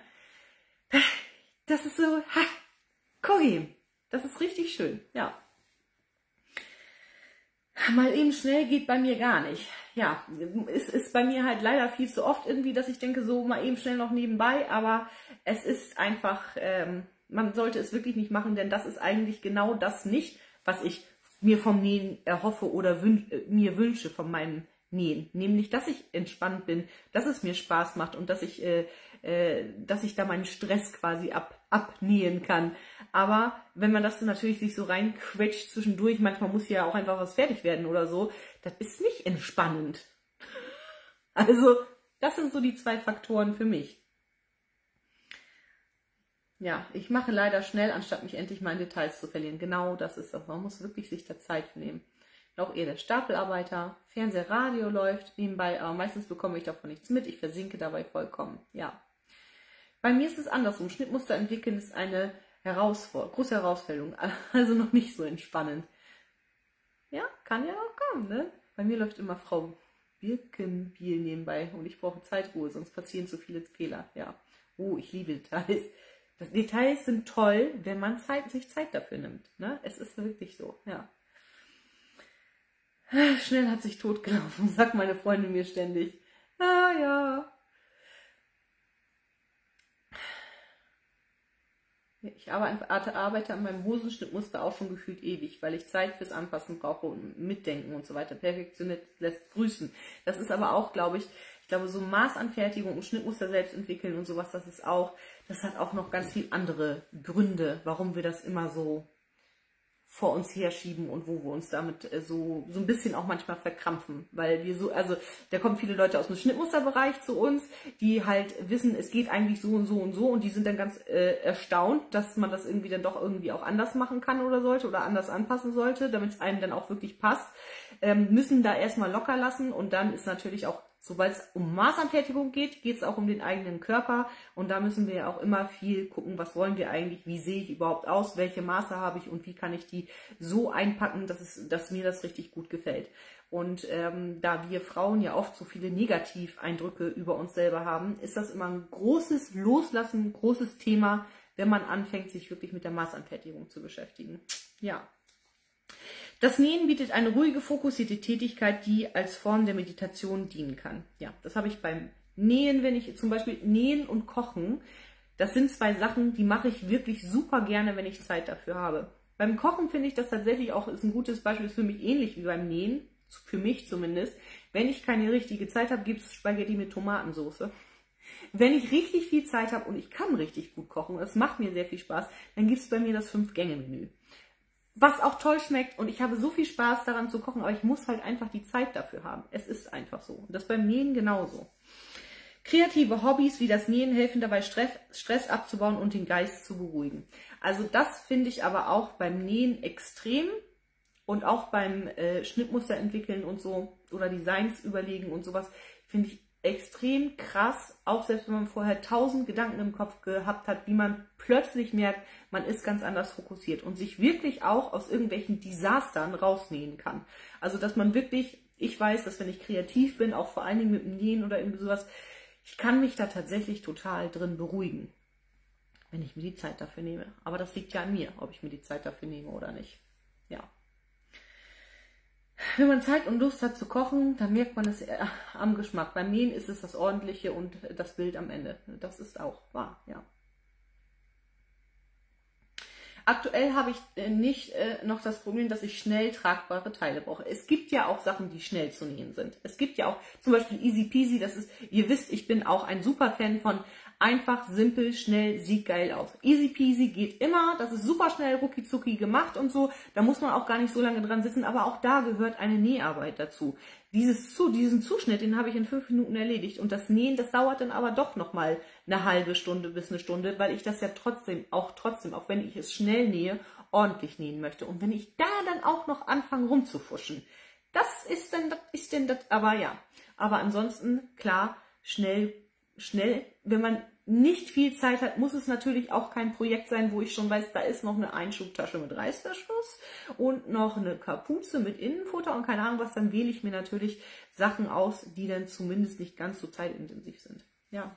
Das ist so, Korim. Das ist richtig schön, ja. Mal eben schnell geht bei mir gar nicht. Ja, es ist bei mir halt leider viel zu oft irgendwie, dass ich denke, so mal eben schnell noch nebenbei, aber es ist einfach... man sollte es wirklich nicht machen, denn das ist eigentlich genau das nicht, was ich mir vom Nähen erhoffe oder mir wünsche von meinem Nähen. Nämlich, dass ich entspannt bin, dass es mir Spaß macht und dass ich da meinen Stress quasi abnähen kann. Aber wenn man das natürlich sich so reinquetscht zwischendurch, manchmal muss ja auch einfach was fertig werden oder so, das ist nicht entspannend. Also, das sind so die 2 Faktoren für mich. Ja, ich mache leider schnell, anstatt mich endlich mal in Details zu verlieren. Genau das ist das. Man muss wirklich sich da Zeit für nehmen. Auch eher der Stapelarbeiter. Fernseher, Radio läuft nebenbei, aber meistens bekomme ich davon nichts mit. Ich versinke dabei vollkommen. Ja. Bei mir ist es andersrum. Schnittmuster entwickeln ist eine große Herausforderung. Also noch nicht so entspannend. Ja, kann ja auch kommen, ne? Bei mir läuft immer Frau Birkenbiel nebenbei und ich brauche Zeitruhe, sonst passieren zu viele Fehler. Ja. Oh, ich liebe Details. Details sind toll, wenn man sich Zeit dafür nimmt. Ne? Es ist wirklich so, ja. Schnell hat sich totgelaufen, sagt meine Freundin mir ständig. Ah ja. Ich arbeite an meinem Hosenschnittmuster auch schon gefühlt ewig, weil ich Zeit fürs Anpassen brauche und Mitdenken und so weiter. Perfektionist lässt grüßen. Das ist aber auch, glaube ich, so Maßanfertigung und Schnittmuster selbst entwickeln und sowas, das hat auch noch ganz viele andere Gründe, warum wir das immer so vor uns herschieben und wo wir uns damit so ein bisschen auch manchmal verkrampfen, weil wir so, also da kommen viele Leute aus dem Schnittmusterbereich zu uns, die halt wissen, es geht eigentlich so und so und so und die sind dann ganz erstaunt, dass man das irgendwie dann doch irgendwie auch anders machen kann oder sollte oder anders anpassen sollte, damit es einem dann auch wirklich passt, müssen da erstmal locker lassen und dann ist natürlich auch, sobald es um Maßanfertigung geht, geht es auch um den eigenen Körper und da müssen wir ja auch immer viel gucken, was wollen wir eigentlich, wie sehe ich überhaupt aus, welche Maße habe ich und wie kann ich die so einpacken, dass mir das richtig gut gefällt. Und da wir Frauen ja oft so viele Negativeindrücke über uns selber haben, ist das immer ein großes Loslassen, ein großes Thema, wenn man anfängt, sich wirklich mit der Maßanfertigung zu beschäftigen. Ja. Das Nähen bietet eine ruhige, fokussierte Tätigkeit, die als Form der Meditation dienen kann. Ja, das habe ich beim Nähen, wenn ich zum Beispiel Nähen und Kochen, das sind zwei Sachen, die mache ich wirklich super gerne, wenn ich Zeit dafür habe. Beim Kochen finde ich das tatsächlich auch, ist ein gutes Beispiel, ist für mich ähnlich wie beim Nähen, für mich zumindest. Wenn ich keine richtige Zeit habe, gibt es Spaghetti mit Tomatensauce. Wenn ich richtig viel Zeit habe und ich kann richtig gut kochen, das macht mir sehr viel Spaß, dann gibt es bei mir das 5-Gänge-Menü. Was auch toll schmeckt und ich habe so viel Spaß daran zu kochen, aber ich muss halt einfach die Zeit dafür haben. Es ist einfach so. Und das beim Nähen genauso. Kreative Hobbys wie das Nähen helfen dabei, Stress abzubauen und den Geist zu beruhigen. Also das finde ich aber auch beim Nähen extrem und auch beim Schnittmuster entwickeln und so oder Designs überlegen und sowas, finde ich extrem krass, auch selbst wenn man vorher 1000 Gedanken im Kopf gehabt hat, wie man plötzlich merkt, man ist ganz anders fokussiert und sich wirklich auch aus irgendwelchen Desastern rausnähen kann. Also, dass man wirklich, ich weiß, dass wenn ich kreativ bin, auch vor allen Dingen mit dem Nähen oder irgendwie sowas, ich kann mich da tatsächlich total drin beruhigen, wenn ich mir die Zeit dafür nehme. Aber das liegt ja an mir, ob ich mir die Zeit dafür nehme oder nicht. Ja. Wenn man Zeit und Lust hat zu kochen, dann merkt man es am Geschmack. Beim Nähen ist es das Ordentliche und das Bild am Ende. Das ist auch wahr, ja. Aktuell habe ich nicht noch das Problem, dass ich schnell tragbare Teile brauche. Es gibt ja auch Sachen, die schnell zu nähen sind. Es gibt ja auch zum Beispiel Easy Peasy, das ist, ihr wisst, ich bin auch ein super Fan von einfach, simpel, schnell, sieht geil aus. Easy Peasy geht immer, das ist super schnell, rucki zucki gemacht und so. Da muss man auch gar nicht so lange dran sitzen, aber auch da gehört eine Näharbeit dazu. Diesen Zuschnitt, den habe ich in 5 Minuten erledigt und das Nähen, das dauert dann aber doch nochmal eine halbe Stunde bis eine Stunde, weil ich das ja trotzdem, auch wenn ich es schnell nähe, ordentlich nähen möchte. Und wenn ich da dann auch noch anfange rumzufuschen, das ist denn das, aber ja. Aber ansonsten, klar, schnell, wenn man nicht viel Zeit hat, muss es natürlich auch kein Projekt sein, wo ich schon weiß, da ist noch eine Einschubtasche mit Reißverschluss und noch eine Kapuze mit Innenfutter und keine Ahnung was, dann wähle ich mir natürlich Sachen aus, die dann zumindest nicht ganz so zeitintensiv sind. Ja.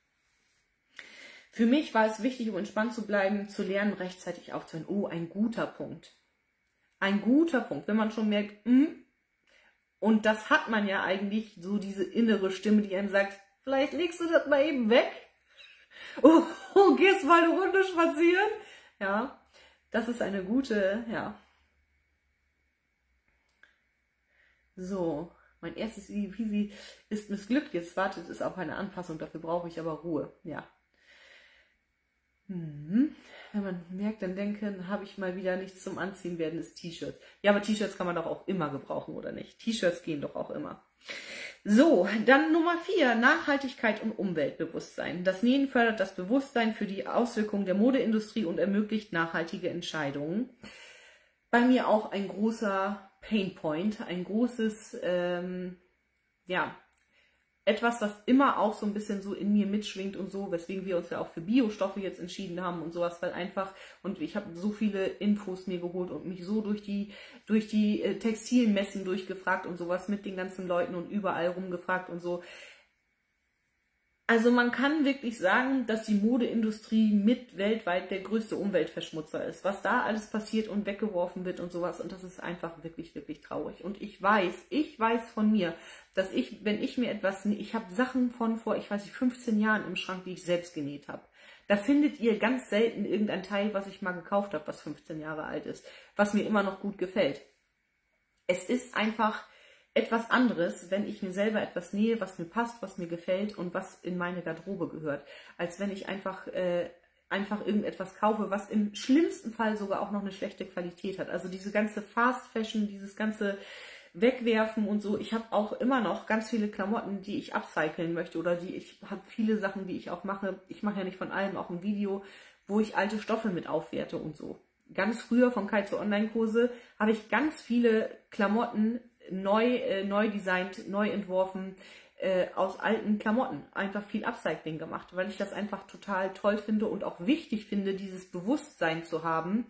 Für mich war es wichtig, um entspannt zu bleiben, zu lernen, rechtzeitig aufzuhören. Oh, ein guter Punkt. Ein guter Punkt, wenn man schon merkt, und das hat man ja eigentlich, so diese innere Stimme, die einem sagt, vielleicht legst du das mal eben weg. Oh, gehst mal eine Runde spazieren. Ja, das ist eine gute, ja. So, mein erstes Easy ist missglückt. Jetzt wartet es auf eine Anpassung, dafür brauche ich aber Ruhe. Ja. Wenn man merkt, dann denken, habe ich mal wieder nichts zum Anziehen werden des T-Shirts. Ja, aber T-Shirts kann man doch auch immer gebrauchen, oder nicht? T-Shirts gehen doch auch immer. So, dann Nummer 4, Nachhaltigkeit und Umweltbewusstsein. Das Nähen fördert das Bewusstsein für die Auswirkungen der Modeindustrie und ermöglicht nachhaltige Entscheidungen. Bei mir auch ein großer Painpoint, ein großes, etwas, was immer auch so ein bisschen so in mir mitschwingt und so, weswegen wir uns ja auch für Biostoffe jetzt entschieden haben und sowas, weil einfach, und ich habe so viele Infos mir geholt und mich so durch die Textilmessen durchgefragt und sowas mit den ganzen Leuten und überall rumgefragt und so. Also man kann wirklich sagen, dass die Modeindustrie mit weltweit der größte Umweltverschmutzer ist. Was da alles passiert und weggeworfen wird und sowas. Und das ist einfach wirklich, wirklich traurig. Und ich weiß von mir, dass wenn ich mir etwas, ich habe Sachen von vor, ich weiß nicht, 15 Jahren im Schrank, die ich selbst genäht habe. Da findet ihr ganz selten irgendein Teil, was ich mal gekauft habe, was 15 Jahre alt ist, was mir immer noch gut gefällt. Es ist einfach etwas anderes, wenn ich mir selber etwas nähe, was mir passt, was mir gefällt und was in meine Garderobe gehört, als wenn ich einfach irgendetwas kaufe, was im schlimmsten Fall sogar auch noch eine schlechte Qualität hat. Also diese ganze Fast Fashion, dieses ganze Wegwerfen und so. Ich habe auch immer noch ganz viele Klamotten, die ich upcyclen möchte oder ich habe viele Sachen, die ich auch mache. Ich mache ja nicht von allem auch ein Video, wo ich alte Stoffe mit aufwerte und so. Ganz früher von Kai zu Online-Kurse habe ich ganz viele Klamotten neu designt, neu entworfen, aus alten Klamotten. Einfach viel Upcycling gemacht, weil ich das einfach total toll finde und auch wichtig finde, dieses Bewusstsein zu haben,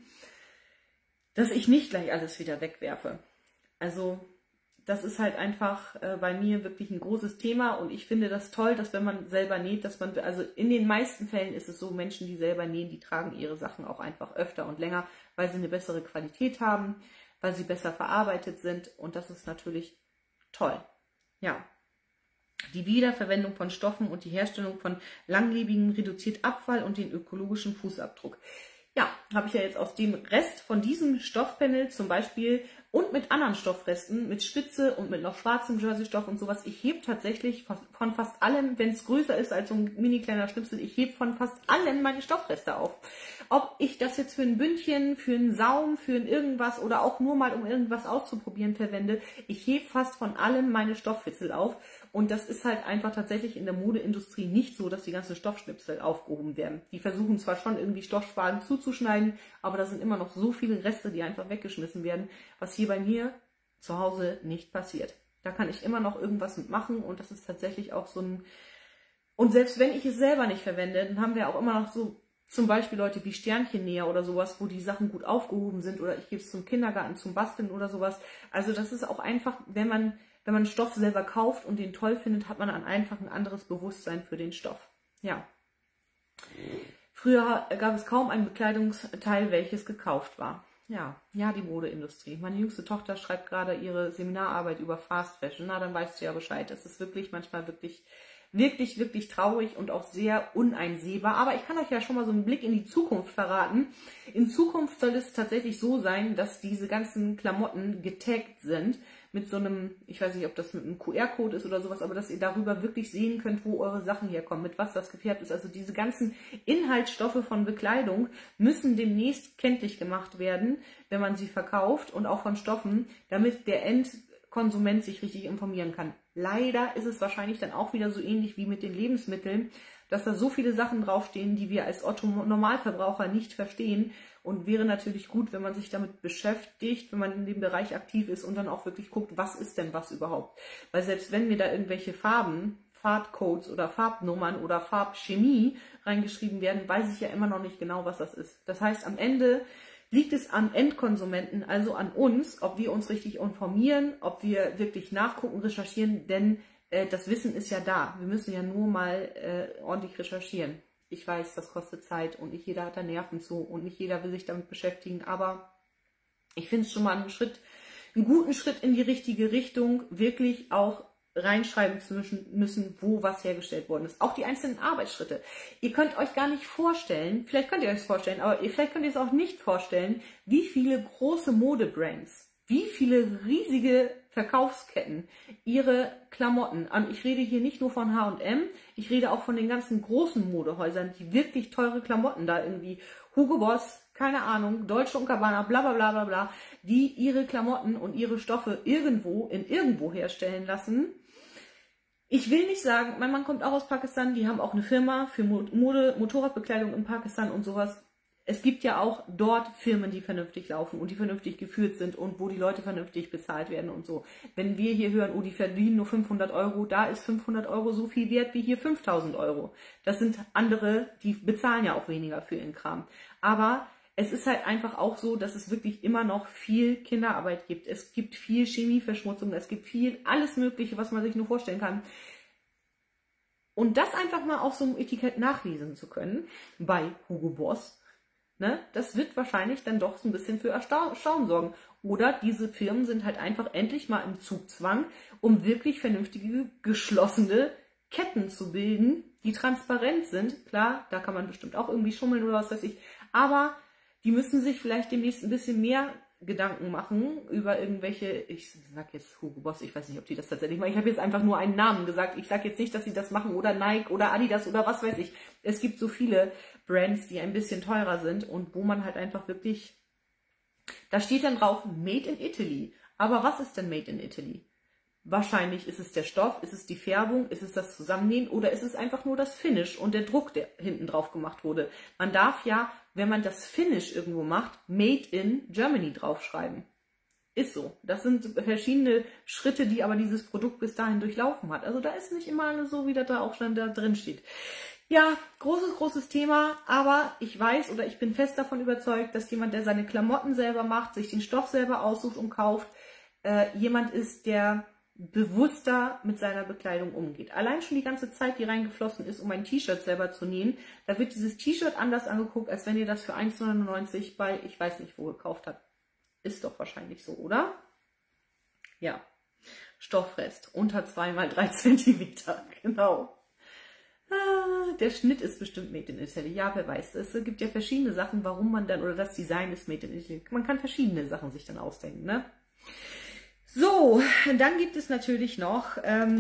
dass ich nicht gleich alles wieder wegwerfe. Also das ist halt einfach bei mir wirklich ein großes Thema und ich finde das toll, dass wenn man selber näht, also in den meisten Fällen ist es so, Menschen, die selber nähen, die tragen ihre Sachen auch einfach öfter und länger, weil sie eine bessere Qualität haben, weil sie besser verarbeitet sind und das ist natürlich toll. Ja, die Wiederverwendung von Stoffen und die Herstellung von langlebigen reduziert Abfall und den ökologischen Fußabdruck. Ja, habe ich ja jetzt aus dem Rest von diesem Stoffpanel zum Beispiel und mit anderen Stoffresten, mit Spitze und mit noch schwarzem Jerseystoff und sowas, ich hebe tatsächlich von fast allem, wenn es größer ist als so ein mini kleiner Schnipsel, ich hebe von fast allem meine Stoffreste auf. Ob ich das jetzt für ein Bündchen, für einen Saum, für ein irgendwas oder auch nur mal um irgendwas auszuprobieren verwende, ich hebe fast von allem meine Stofffitzel auf. Und das ist halt einfach tatsächlich in der Modeindustrie nicht so, dass die ganzen Stoffschnipsel aufgehoben werden. Die versuchen zwar schon irgendwie Stoffsparten zuzuschneiden, aber da sind immer noch so viele Reste, die einfach weggeschmissen werden, was hier bei mir zu Hause nicht passiert. Da kann ich immer noch irgendwas mitmachen und das ist tatsächlich auch so ein... Und selbst wenn ich es selber nicht verwende, dann haben wir auch immer noch so zum Beispiel Leute wie Sternchennäher oder sowas, wo die Sachen gut aufgehoben sind oder ich gebe es zum Kindergarten, zum Basteln oder sowas. Also das ist auch einfach, wenn man Stoff selber kauft und den toll findet, hat man dann einfach ein anderes Bewusstsein für den Stoff. Ja. Früher gab es kaum ein Bekleidungsteil, welches gekauft war. Ja, die Modeindustrie. Meine jüngste Tochter schreibt gerade ihre Seminararbeit über Fast Fashion. Na, dann weißt du ja Bescheid. Das ist wirklich manchmal wirklich, wirklich, wirklich traurig und auch sehr uneinsehbar. Aber ich kann euch ja schon mal so einen Blick in die Zukunft verraten. In Zukunft soll es tatsächlich so sein, dass diese ganzen Klamotten getaggt sind mit so einem, ich weiß nicht, ob das mit einem QR-Code ist oder sowas, aber dass ihr darüber wirklich sehen könnt, wo eure Sachen herkommen, mit was das gefärbt ist. Also diese ganzen Inhaltsstoffe von Bekleidung müssen demnächst kenntlich gemacht werden, wenn man sie verkauft und auch von Stoffen, damit der Endkonsument sich richtig informieren kann. Leider ist es wahrscheinlich dann auch wieder so ähnlich wie mit den Lebensmitteln, dass da so viele Sachen draufstehen, die wir als Otto-Normalverbraucher nicht verstehen. Und wäre natürlich gut, wenn man sich damit beschäftigt, wenn man in dem Bereich aktiv ist und dann auch wirklich guckt, was ist denn was überhaupt. Weil selbst wenn mir da irgendwelche Farbcodes oder Farbnummern oder Farbchemie reingeschrieben werden, weiß ich ja immer noch nicht genau, was das ist. Das heißt, am Ende liegt es am Endkonsumenten, also an uns, ob wir uns richtig informieren, ob wir wirklich nachgucken, recherchieren, denn das Wissen ist ja da. Wir müssen ja nur mal ordentlich recherchieren. Ich weiß, das kostet Zeit und nicht jeder hat da Nerven zu und nicht jeder will sich damit beschäftigen, aber ich finde es schon mal einen guten Schritt in die richtige Richtung, wirklich auch reinschreiben zu müssen, wo was hergestellt worden ist. Auch die einzelnen Arbeitsschritte. Ihr könnt euch gar nicht vorstellen, vielleicht könnt ihr euch es vorstellen, aber vielleicht könnt ihr es auch nicht vorstellen, wie viele große Modebrands, wie viele riesige Verkaufsketten ihre Klamotten, ich rede hier nicht nur von H&M, ich rede auch von den ganzen großen Modehäusern, die wirklich teure Klamotten da irgendwie, Hugo Boss, keine Ahnung, Dolce & Gabbana, bla bla bla bla bla, die ihre Klamotten und ihre Stoffe irgendwo herstellen lassen. Ich will nicht sagen, mein Mann kommt auch aus Pakistan, die haben auch eine Firma für Motorradbekleidung in Pakistan und sowas. Es gibt ja auch dort Firmen, die vernünftig laufen und die vernünftig geführt sind und wo die Leute vernünftig bezahlt werden und so. Wenn wir hier hören, oh, die verdienen nur 500 Euro, da ist 500 Euro so viel wert wie hier 5000 Euro. Das sind andere, die bezahlen ja auch weniger für ihren Kram. Aber es ist halt einfach auch so, dass es wirklich immer noch viel Kinderarbeit gibt. Es gibt viel Chemieverschmutzung, es gibt viel, alles Mögliche, was man sich nur vorstellen kann. Und das einfach mal auf so einem Etikett nachlesen zu können, bei Hugo Boss, ne, das wird wahrscheinlich dann doch so ein bisschen für Erstaunen sorgen. Oder diese Firmen sind halt einfach endlich mal im Zugzwang, um wirklich vernünftige, geschlossene Ketten zu bilden, die transparent sind. Klar, da kann man bestimmt auch irgendwie schummeln oder was weiß ich. Aber die müssen sich vielleicht demnächst ein bisschen mehr Gedanken machen über irgendwelche, ich sag jetzt Hugo Boss, ich weiß nicht, ob die das tatsächlich machen. Ich habe jetzt einfach nur einen Namen gesagt. Ich sage jetzt nicht, dass sie das machen oder Nike oder Adidas oder was weiß ich. Es gibt so viele Brands, die ein bisschen teurer sind und wo man halt einfach wirklich, da steht dann drauf Made in Italy. Aber was ist denn Made in Italy? Wahrscheinlich ist es der Stoff, ist es die Färbung, ist es das Zusammennähen oder ist es einfach nur das Finish und der Druck, der hinten drauf gemacht wurde. Man darf ja, wenn man das Finish irgendwo macht, Made in Germany draufschreiben. Ist so. Das sind verschiedene Schritte, die aber dieses Produkt bis dahin durchlaufen hat. Also da ist nicht immer alles so, wie das da auch schon da drin steht. Ja, großes Thema, aber ich weiß oder ich bin fest davon überzeugt, dass jemand, der seine Klamotten selber macht, sich den Stoff selber aussucht und kauft, jemand ist, der bewusster mit seiner Bekleidung umgeht. Allein schon die ganze Zeit, die reingeflossen ist, um ein T-Shirt selber zu nähen, da wird dieses T-Shirt anders angeguckt, als wenn ihr das für 1,99 bei, ich weiß nicht wo, gekauft habt. Ist doch wahrscheinlich so, oder? Ja. Stoffrest. Unter 2 mal 3 Zentimeter. Genau. Der Schnitt ist bestimmt Made in Italy. Ja, wer weiß. Es gibt ja verschiedene Sachen, warum man dann, oder das Design ist Made in Italy. Man kann verschiedene Sachen sich dann ausdenken, ne? So, dann gibt es natürlich noch,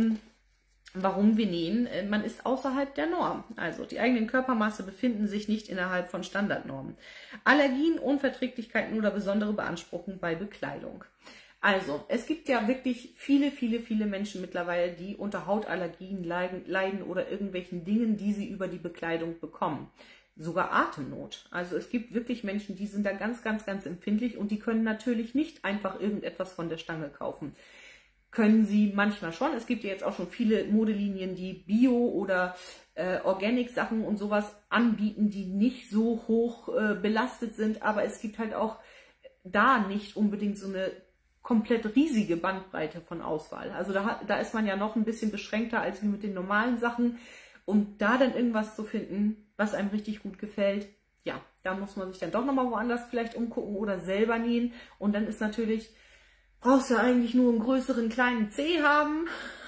warum wir nähen. Man ist außerhalb der Norm. Also die eigenen Körpermaße befinden sich nicht innerhalb von Standardnormen. Allergien, Unverträglichkeiten oder besondere Beanspruchungen bei Bekleidung. Also, es gibt ja wirklich viele Menschen mittlerweile, die unter Hautallergien leiden oder irgendwelchen Dingen, die sie über die Bekleidung bekommen. Sogar Atemnot. Also es gibt wirklich Menschen, die sind da ganz empfindlich und die können natürlich nicht einfach irgendetwas von der Stange kaufen. Können sie manchmal schon. Es gibt ja jetzt auch schon viele Modelinien, die Bio- oder Organic-Sachen und sowas anbieten, die nicht so hoch belastet sind, aber es gibt halt auch da nicht unbedingt so eine komplett riesige Bandbreite von Auswahl. Also da ist man ja noch ein bisschen beschränkter als wie mit den normalen Sachen. Und da dann irgendwas zu finden, was einem richtig gut gefällt, ja, da muss man sich dann doch nochmal woanders vielleicht umgucken oder selber nähen. Und dann ist natürlich, brauchst du ja eigentlich nur einen größeren kleinen Zeh haben,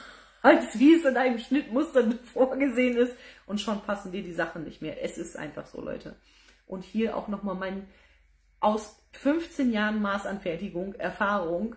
als wie es in einem Schnittmuster vorgesehen ist. Und schon passen dir die Sachen nicht mehr. Es ist einfach so, Leute. Und hier auch nochmal mein aus 15 Jahren Maßanfertigung, Erfahrung,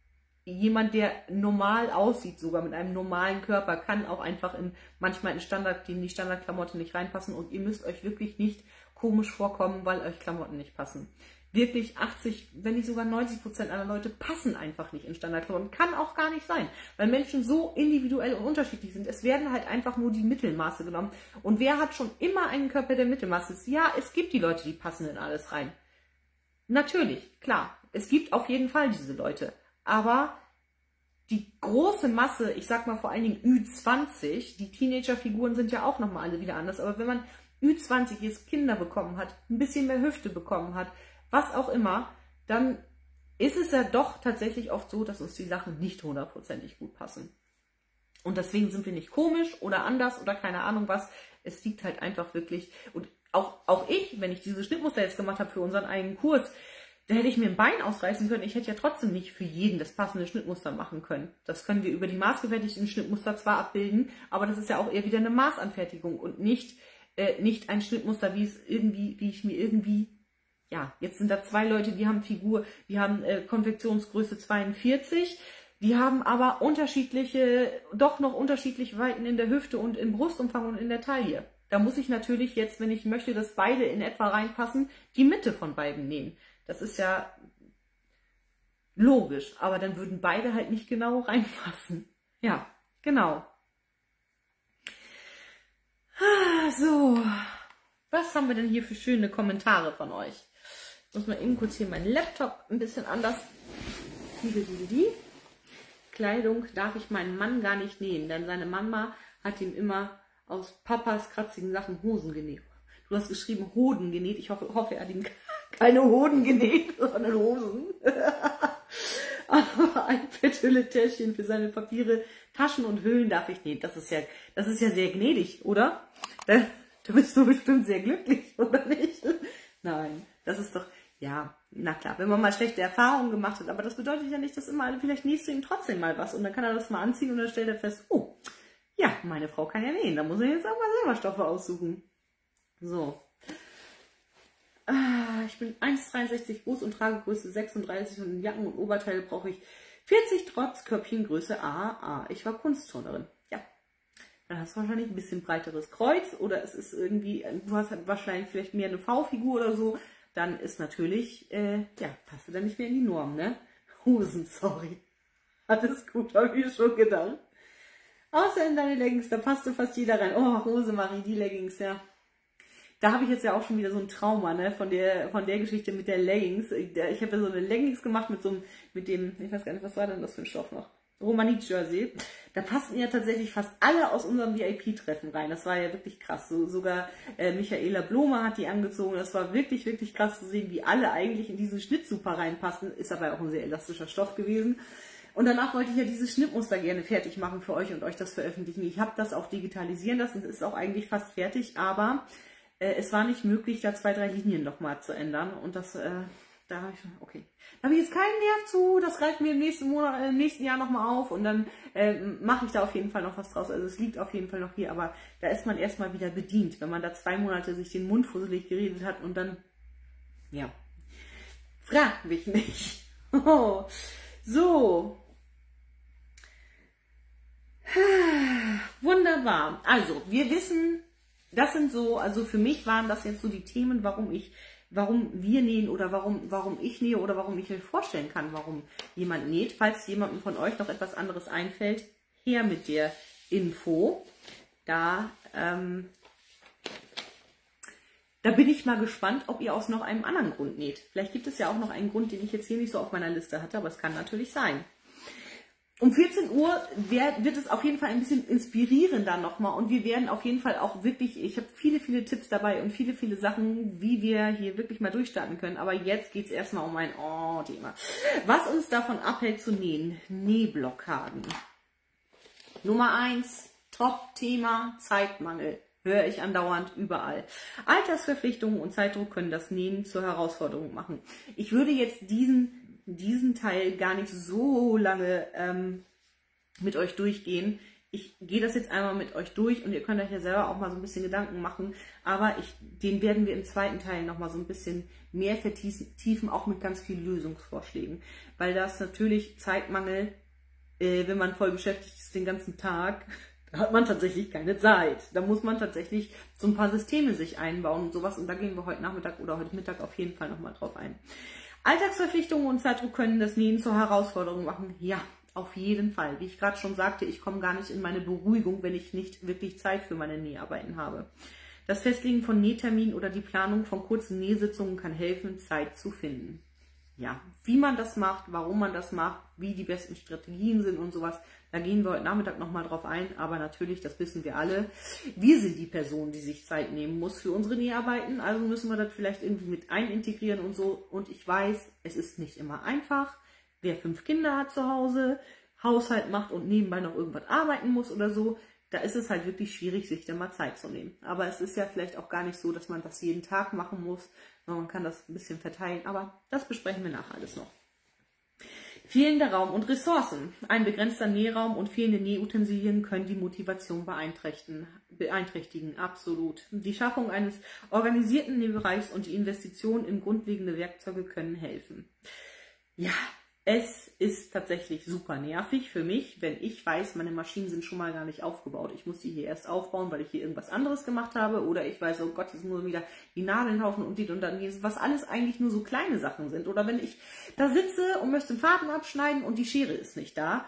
jemand, der normal aussieht, sogar mit einem normalen Körper, kann auch einfach manchmal in die Standardklamotte nicht reinpassen und ihr müsst euch wirklich nicht komisch vorkommen, weil euch Klamotten nicht passen. Wirklich 80, wenn nicht sogar 90% aller Leute passen einfach nicht in Standardklamotten. Kann auch gar nicht sein, weil Menschen so individuell und unterschiedlich sind. Es werden halt einfach nur die Mittelmaße genommen. Und wer hat schon immer einen Körper, der Mittelmaße ist? Ja, es gibt die Leute, die passen in alles rein. Natürlich, klar, es gibt auf jeden Fall diese Leute. Aber die große Masse, ich sag mal vor allen Dingen Ü20, die Teenager-Figuren sind ja auch nochmal alle wieder anders, aber wenn man Ü20 jetzt Kinder bekommen hat, ein bisschen mehr Hüfte bekommen hat, was auch immer, dann ist es ja doch tatsächlich oft so, dass uns die Sachen nicht hundertprozentig gut passen. Und deswegen sind wir nicht komisch oder anders oder keine Ahnung was. Es liegt halt einfach wirklich, und auch ich, wenn ich diese Schnittmuster jetzt gemacht habe für unseren eigenen Kurs, da hätte ich mir ein Bein ausreißen können. Ich hätte ja trotzdem nicht für jeden das passende Schnittmuster machen können. Das können wir über die maßgefertigten Schnittmuster zwar abbilden, aber das ist ja auch eher wieder eine Maßanfertigung und nicht ein Schnittmuster, wie ich mir irgendwie, ja, jetzt sind da 2 Leute, die haben Konfektionsgröße 42, die haben aber doch noch unterschiedliche Weiten in der Hüfte und im Brustumfang und in der Taille. Da muss ich natürlich jetzt, wenn ich möchte, dass beide in etwa reinpassen, die Mitte von beiden nehmen. Das ist ja logisch, aber dann würden beide halt nicht genau reinpassen. Ja, genau. So, was haben wir denn hier für schöne Kommentare von euch? Ich muss mal eben kurz hier meinen Laptop ein bisschen anders. Kleidung darf ich meinen Mann gar nicht nähen, denn seine Mama hat ihm immer aus Papas kratzigen Sachen Hosen genäht. Du hast geschrieben Hoden genäht. Ich hoffe, er hat ihm keine Hoden genäht, sondern Hosen. aber ein Petülle-Täschchen für seine Papiere, Taschen und Hüllen darf ich nähen. Das ist ja sehr gnädig, oder? Da bist du bestimmt sehr glücklich, oder nicht? Nein, das ist doch, ja, na klar, wenn man mal schlechte Erfahrungen gemacht hat, aber das bedeutet ja nicht, dass immer, vielleicht nähst du ihm trotzdem mal was und dann kann er das mal anziehen und dann stellt er fest, oh, ja, meine Frau kann ja nähen, da muss er jetzt auch mal selber Stoffe aussuchen. So. Ich bin 1,63 groß und trage Größe 36 und in Jacken und Oberteile brauche ich 40 trotz Körbchengröße AA. Ich war Kunstturnerin. Ja, dann hast du wahrscheinlich ein bisschen breiteres Kreuz oder es ist irgendwie, du hast halt wahrscheinlich vielleicht mehr eine V-Figur oder so. Dann ist natürlich, ja, passt du dann nicht mehr in die Norm, ne? Hosen, sorry. Alles gut, habe ich schon gedacht. Außer in deine Leggings, da passte fast jeder rein. Oh, Rosemarie, die Leggings, ja. Da habe ich jetzt ja auch schon wieder so ein Trauma, ne, von der Geschichte mit der Leggings. Ich habe ja so eine Leggings gemacht mit dem, ich weiß gar nicht, was war denn das für ein Stoff noch? Romani-Jersey. Da passten ja tatsächlich fast alle aus unserem VIP-Treffen rein. Das war ja wirklich krass. Sogar Michaela Blome hat die angezogen. Das war wirklich, wirklich krass zu sehen, wie alle eigentlich in diesen Schnitt super reinpassen. Ist aber auch ein sehr elastischer Stoff gewesen. Und danach wollte ich ja dieses Schnittmuster gerne fertig machen für euch und euch das veröffentlichen. Ich habe das auch digitalisieren lassen. Es ist auch eigentlich fast fertig, aber es war nicht möglich, da 2, 3 Linien nochmal zu ändern. Und das, da habe ich schon, okay. Da habe ich jetzt keinen Nerv zu, das greift mir im nächsten Jahr nochmal auf und dann mache ich da auf jeden Fall noch was draus. Also es liegt auf jeden Fall noch hier, aber da ist man erstmal wieder bedient, wenn man da 2 Monate sich den Mund fusselig geredet hat und dann, ja, frag mich nicht. Oh. So. Wunderbar. Also, wir wissen, das sind so, also für mich waren das jetzt so die Themen, warum wir nähen oder warum ich nähe oder warum ich mir vorstellen kann, warum jemand näht. Falls jemandem von euch noch etwas anderes einfällt, her mit der Info. Da bin ich mal gespannt, ob ihr aus noch einem anderen Grund näht. Vielleicht gibt es ja auch noch einen Grund, den ich jetzt hier nicht so auf meiner Liste hatte, aber es kann natürlich sein. Um 14 Uhr wird es auf jeden Fall ein bisschen inspirierender nochmal und wir werden auf jeden Fall auch wirklich, ich habe viele, viele Tipps dabei und viele, viele Sachen, wie wir hier wirklich mal durchstarten können. Aber jetzt geht es erstmal um ein Thema. Was uns davon abhält zu nähen, Nähblockaden. Nummer 1, Top-Thema, Zeitmangel. Höre ich andauernd überall. Altersverpflichtungen und Zeitdruck können das Nähen zur Herausforderung machen. Ich würde jetzt diesen Teil gar nicht so lange mit euch durchgehen. Ich gehe das jetzt einmal mit euch durch und ihr könnt euch ja selber auch mal so ein bisschen Gedanken machen. Aber den werden wir im zweiten Teil nochmal so ein bisschen mehr vertiefen, auch mit ganz vielen Lösungsvorschlägen. Weil das natürlich Zeitmangel, wenn man voll beschäftigt ist den ganzen Tag, da hat man tatsächlich keine Zeit. Da muss man tatsächlich so ein paar Systeme sich einbauen und sowas. Und da gehen wir heute Nachmittag oder heute Mittag auf jeden Fall nochmal drauf ein. Alltagsverpflichtungen und Zeitdruck können das Nähen zur Herausforderung machen. Ja, auf jeden Fall. Wie ich gerade schon sagte, ich komme gar nicht in meine Beruhigung, wenn ich nicht wirklich Zeit für meine Näharbeiten habe. Das Festlegen von Nähterminen oder die Planung von kurzen Nähsitzungen kann helfen, Zeit zu finden. Ja, wie man das macht, warum man das macht, wie die besten Strategien sind und sowas, da gehen wir heute Nachmittag nochmal drauf ein. Aber natürlich, das wissen wir alle, wir sind die Person, die sich Zeit nehmen muss für unsere Näharbeiten. Also müssen wir das vielleicht irgendwie mit einintegrieren und so. Und ich weiß, es ist nicht immer einfach. Wer 5 Kinder hat zu Hause, Haushalt macht und nebenbei noch irgendwas arbeiten muss oder so, da ist es halt wirklich schwierig, sich da mal Zeit zu nehmen. Aber es ist ja vielleicht auch gar nicht so, dass man das jeden Tag machen muss, sondern man kann das ein bisschen verteilen. Aber das besprechen wir nachher alles noch. Fehlender Raum und Ressourcen. Ein begrenzter Nähraum und fehlende Nähutensilien können die Motivation beeinträchtigen. Absolut. Die Schaffung eines organisierten Nähbereichs und die Investition in grundlegende Werkzeuge können helfen. Ja, es ist tatsächlich super nervig für mich, wenn ich weiß, meine Maschinen sind schon mal gar nicht aufgebaut. Ich muss die hier erst aufbauen, weil ich hier irgendwas anderes gemacht habe. Oder ich weiß, oh Gott, jetzt muss ich wieder die Nadeln tauschen und dann, was alles eigentlich nur so kleine Sachen sind. Oder wenn ich da sitze und möchte den Faden abschneiden und die Schere ist nicht da.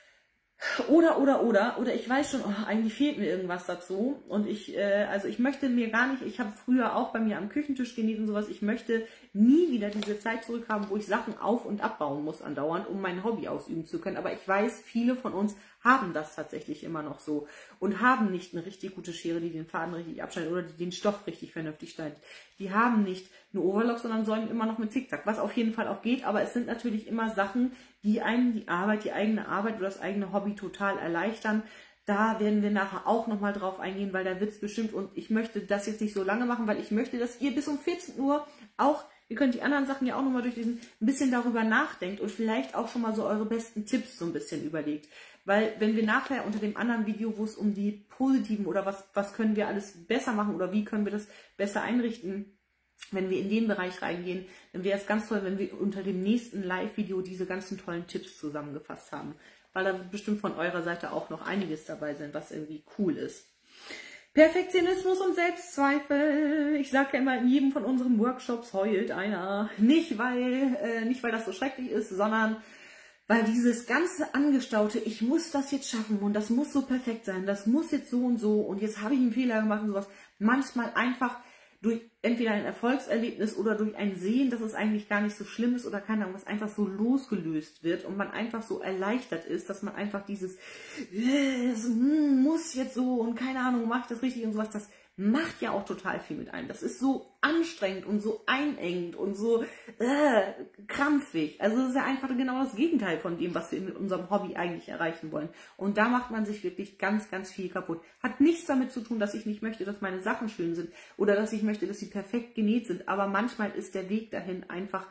Oder ich weiß schon, oh, eigentlich fehlt mir irgendwas dazu und ich möchte mir gar nicht, ich habe früher auch bei mir am Küchentisch genäht und sowas, ich möchte nie wieder diese Zeit zurückhaben, wo ich Sachen auf- und abbauen muss andauernd, um mein Hobby ausüben zu können, aber ich weiß, viele von uns haben das tatsächlich immer noch so und haben nicht eine richtig gute Schere, die den Faden richtig abschneidet oder die den Stoff richtig vernünftig schneidet. Die haben nicht eine Overlock, sondern säumen immer noch mit Zickzack, was auf jeden Fall auch geht, aber es sind natürlich immer Sachen, die einem die Arbeit, die eigene Arbeit oder das eigene Hobby total erleichtern. Da werden wir nachher auch nochmal drauf eingehen, weil da wird es bestimmt, und ich möchte das jetzt nicht so lange machen, weil ich möchte, dass ihr bis um 14 Uhr auch, ihr könnt die anderen Sachen ja auch nochmal durchlesen, ein bisschen darüber nachdenkt und vielleicht auch schon mal so eure besten Tipps so ein bisschen überlegt. Weil wenn wir nachher unter dem anderen Video, wo es um die positiven oder was können wir alles besser machen oder wie können wir das besser einrichten, wenn wir in den Bereich reingehen, dann wäre es ganz toll, wenn wir unter dem nächsten Live-Video diese ganzen tollen Tipps zusammengefasst haben. Weil da bestimmt von eurer Seite auch noch einiges dabei sind, was irgendwie cool ist. Perfektionismus und Selbstzweifel. Ich sage ja immer, in jedem von unseren Workshops heult einer. Nicht weil das so schrecklich ist, sondern weil dieses ganze Angestaute, ich muss das jetzt schaffen und das muss so perfekt sein, das muss jetzt so und jetzt habe ich einen Fehler gemacht und sowas, manchmal einfach durch entweder ein Erfolgserlebnis oder durch ein Sehen, dass es eigentlich gar nicht so schlimm ist oder keine Ahnung, was einfach so losgelöst wird und man einfach so erleichtert ist, dass man einfach dieses muss jetzt so und keine Ahnung, mache ich das richtig und sowas, das macht ja auch total viel mit einem. Das ist so anstrengend und so einengend und so krampfig. Also das ist ja einfach genau das Gegenteil von dem, was wir mit unserem Hobby eigentlich erreichen wollen. Und da macht man sich wirklich ganz, ganz viel kaputt. Hat nichts damit zu tun, dass ich nicht möchte, dass meine Sachen schön sind oder dass ich möchte, dass sie perfekt genäht sind. Aber manchmal ist der Weg dahin einfach,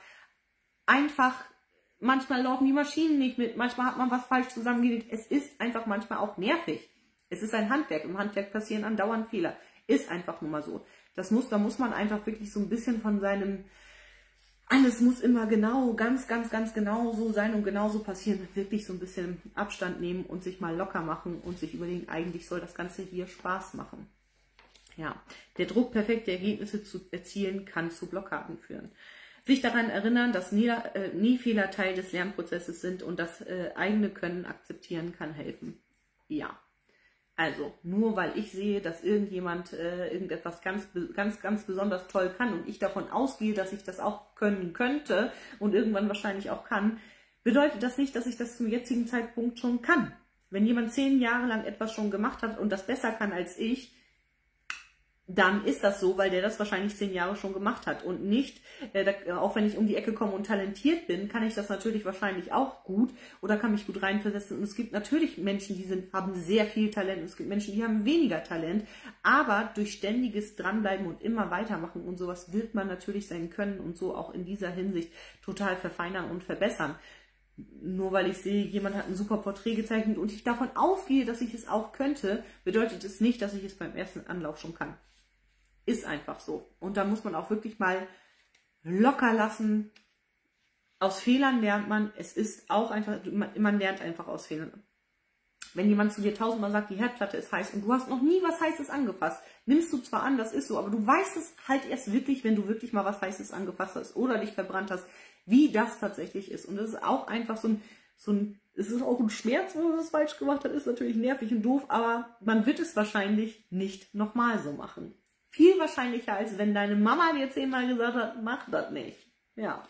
manchmal laufen die Maschinen nicht mit, manchmal hat man was falsch zusammengenäht. Es ist einfach manchmal auch nervig. Es ist ein Handwerk. Im Handwerk passieren andauernd Fehler. Ist einfach nur mal so. Da muss man einfach wirklich so ein bisschen von seinem, alles muss immer genau, ganz, ganz, ganz genau so sein und genauso passieren, wirklich so ein bisschen Abstand nehmen und sich mal locker machen und sich überlegen, eigentlich soll das Ganze hier Spaß machen. Ja, der Druck, perfekte Ergebnisse zu erzielen, kann zu Blockaden führen. Sich daran erinnern, dass Nähfehler Teil des Lernprozesses sind und das eigene Können akzeptieren kann helfen. Ja. Also, nur weil ich sehe, dass irgendjemand irgendetwas ganz, ganz, ganz besonders toll kann und ich davon ausgehe, dass ich das auch können könnte und irgendwann wahrscheinlich auch kann, bedeutet das nicht, dass ich das zum jetzigen Zeitpunkt schon kann. Wenn jemand 10 Jahre lang etwas schon gemacht hat und das besser kann als ich, dann ist das so, weil der das wahrscheinlich 10 Jahre schon gemacht hat und nicht, auch wenn ich um die Ecke komme und talentiert bin, kann ich das natürlich wahrscheinlich auch gut oder kann mich gut reinversetzen. Und es gibt natürlich Menschen, die haben sehr viel Talent und es gibt Menschen, die haben weniger Talent, aber durch ständiges Dranbleiben und immer weitermachen und sowas wird man natürlich sein Können und so auch in dieser Hinsicht total verfeinern und verbessern. Nur weil ich sehe, jemand hat ein super Porträt gezeichnet und ich davon ausgehe, dass ich es auch könnte, bedeutet es nicht, dass ich es beim ersten Anlauf schon kann. Ist einfach so. Und da muss man auch wirklich mal locker lassen. Aus Fehlern lernt man. Es ist auch einfach, man lernt einfach aus Fehlern. Wenn jemand zu dir 1000-mal sagt, die Herdplatte ist heiß und du hast noch nie was Heißes angefasst, nimmst du zwar an, das ist so, aber du weißt es halt erst wirklich, wenn du wirklich mal was Heißes angefasst hast oder dich verbrannt hast, wie das tatsächlich ist. Und das ist auch einfach es ist auch ein Schmerz, wenn man das falsch gemacht hat, ist natürlich nervig und doof, aber man wird es wahrscheinlich nicht nochmal so machen. Viel wahrscheinlicher, als wenn deine Mama dir 10-mal gesagt hat, mach das nicht. Ja.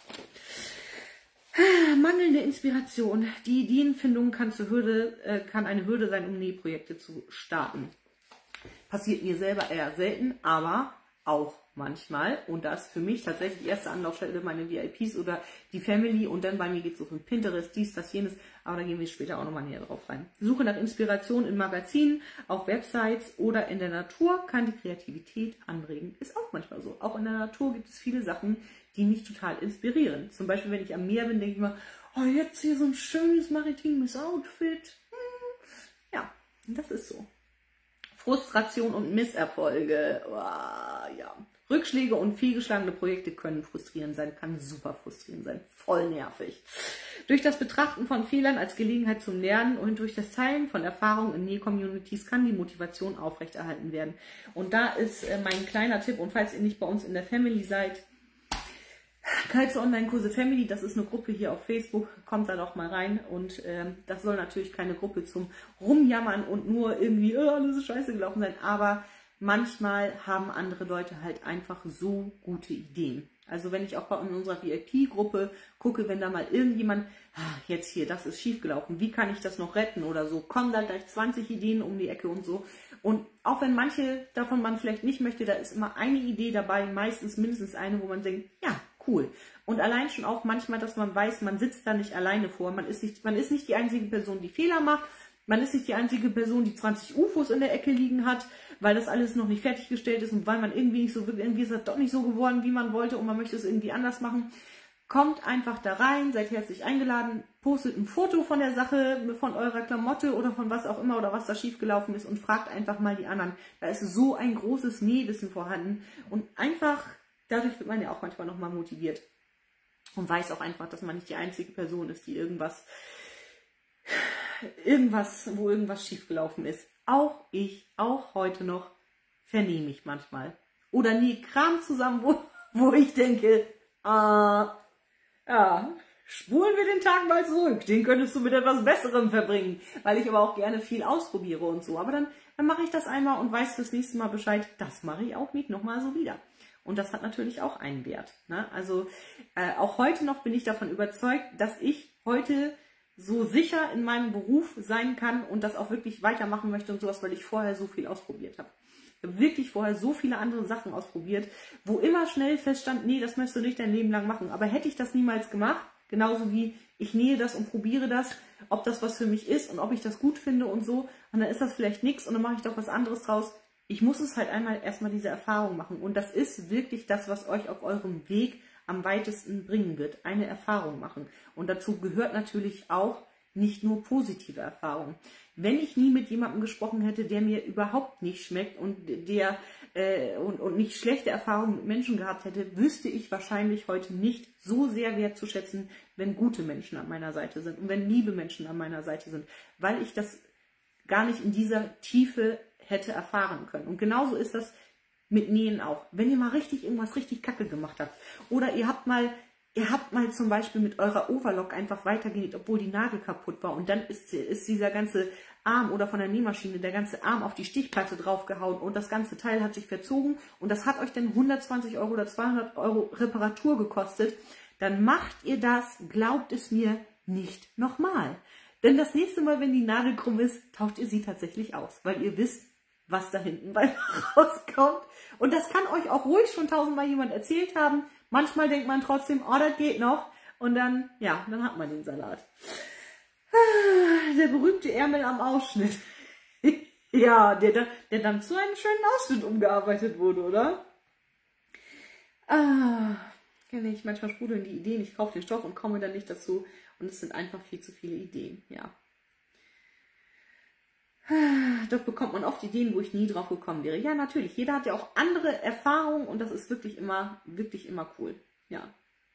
Mangelnde Inspiration. Die Ideenfindung kann eine Hürde sein, um Nähprojekte zu starten. Passiert mir selber eher selten, aber auch manchmal. Und das ist für mich tatsächlich die erste Anlaufstelle, meine VIPs oder die Family. Und dann bei mir geht es so von Pinterest, dies, das, jenes. Aber da gehen wir später auch nochmal näher drauf rein. Suche nach Inspiration in Magazinen, auf Websites oder in der Natur kann die Kreativität anregen. Ist auch manchmal so. Auch in der Natur gibt es viele Sachen, die mich total inspirieren. Zum Beispiel, wenn ich am Meer bin, denke ich mir, oh, jetzt hier so ein schönes maritimes Outfit. Ja, das ist so. Frustration und Misserfolge. Oh, ja. Rückschläge und fehlgeschlagene Projekte können frustrierend sein, kann super frustrierend sein, voll nervig. Durch das Betrachten von Fehlern als Gelegenheit zum Lernen und durch das Teilen von Erfahrungen in Näh-Communities kann die Motivation aufrechterhalten werden. Und da ist mein kleiner Tipp, und falls ihr nicht bei uns in der Family seid, Kalze Online-Kurse Family, das ist eine Gruppe hier auf Facebook, kommt da doch mal rein und das soll natürlich keine Gruppe zum Rumjammern und nur irgendwie, alles ist scheiße gelaufen sein, aber manchmal haben andere Leute halt einfach so gute Ideen. Also wenn ich auch in unserer VIP-Gruppe gucke, wenn da mal irgendjemand, jetzt hier, das ist schiefgelaufen, wie kann ich das noch retten oder so, kommen da gleich 20 Ideen um die Ecke und so. Und auch wenn manche davon man vielleicht nicht möchte, da ist immer eine Idee dabei, meistens mindestens eine, wo man denkt, ja, cool. Und allein schon auch manchmal, dass man weiß, man sitzt da nicht alleine vor, man ist nicht die einzige Person, die Fehler macht, man ist nicht die einzige Person, die 20 UFOs in der Ecke liegen hat, weil das alles noch nicht fertiggestellt ist und weil man irgendwie nicht so, irgendwie ist das doch nicht so geworden, wie man wollte und man möchte es irgendwie anders machen. Kommt einfach da rein, seid herzlich eingeladen, postet ein Foto von der Sache, von eurer Klamotte oder von was auch immer oder was da schiefgelaufen ist und fragt einfach mal die anderen. Da ist so ein großes Nähwissen vorhanden und einfach, dadurch wird man ja auch manchmal nochmal motiviert und weiß auch einfach, dass man nicht die einzige Person ist, die wo irgendwas schiefgelaufen ist. Auch ich, auch heute noch, vernehme ich manchmal. Oder nähe Kram zusammen, wo ich denke, ja, spulen wir den Tag mal zurück. Den könntest du mit etwas Besserem verbringen. Weil ich aber auch gerne viel ausprobiere und so. Aber dann mache ich das einmal und weiß fürs nächste Mal Bescheid. Das mache ich auch nicht nochmal so wieder. Und das hat natürlich auch einen Wert. Ne? Also auch heute noch bin ich davon überzeugt, dass ich heute so sicher in meinem Beruf sein kann und das auch wirklich weitermachen möchte und sowas, weil ich vorher so viel ausprobiert habe. Ich habe wirklich vorher so viele andere Sachen ausprobiert, wo immer schnell feststand, nee, das möchtest du nicht dein Leben lang machen. Aber hätte ich das niemals gemacht, genauso wie ich nähe das und probiere das, ob das was für mich ist und ob ich das gut finde und so, und dann ist das vielleicht nichts und dann mache ich doch was anderes draus. Ich muss es halt erstmal diese Erfahrung machen und das ist wirklich das, was euch auf eurem Weg am weitesten bringen wird, eine Erfahrung machen. Und dazu gehört natürlich auch nicht nur positive Erfahrungen. Wenn ich nie mit jemandem gesprochen hätte, der mir überhaupt nicht schmeckt und der und nicht schlechte Erfahrungen mit Menschen gehabt hätte, wüsste ich wahrscheinlich heute nicht so sehr wertzuschätzen, wenn gute Menschen an meiner Seite sind und wenn liebe Menschen an meiner Seite sind, weil ich das gar nicht in dieser Tiefe hätte erfahren können. Und genauso ist das mit Nähen auch. Wenn ihr mal irgendwas richtig kacke gemacht habt oder ihr habt mal zum Beispiel mit eurer Overlock einfach weitergenäht, obwohl die Nadel kaputt war und dann ist dieser ganze Arm oder von der Nähmaschine der ganze Arm auf die Stichplatte draufgehauen und das ganze Teil hat sich verzogen und das hat euch dann 120 € oder 200 € Reparatur gekostet, dann macht ihr das, glaubt es mir, nicht nochmal. Denn das nächste Mal, wenn die Nadel krumm ist, tauscht ihr sie tatsächlich aus, weil ihr wisst, was da hinten bei rauskommt. Und das kann euch auch ruhig schon 1000-mal jemand erzählt haben. Manchmal denkt man trotzdem, oh, das geht noch. Und dann, ja, dann hat man den Salat. Der berühmte Ärmel am Ausschnitt. Ja, der dann zu einem schönen Ausschnitt umgearbeitet wurde, oder? Kenne ich. Manchmal sprudeln die Ideen. Ich kaufe den Stoff und komme dann nicht dazu. Und es sind einfach viel zu viele Ideen, ja. Doch bekommt man oft Ideen, wo ich nie drauf gekommen wäre. Ja, natürlich. Jeder hat ja auch andere Erfahrungen und das ist wirklich immer cool. Ja.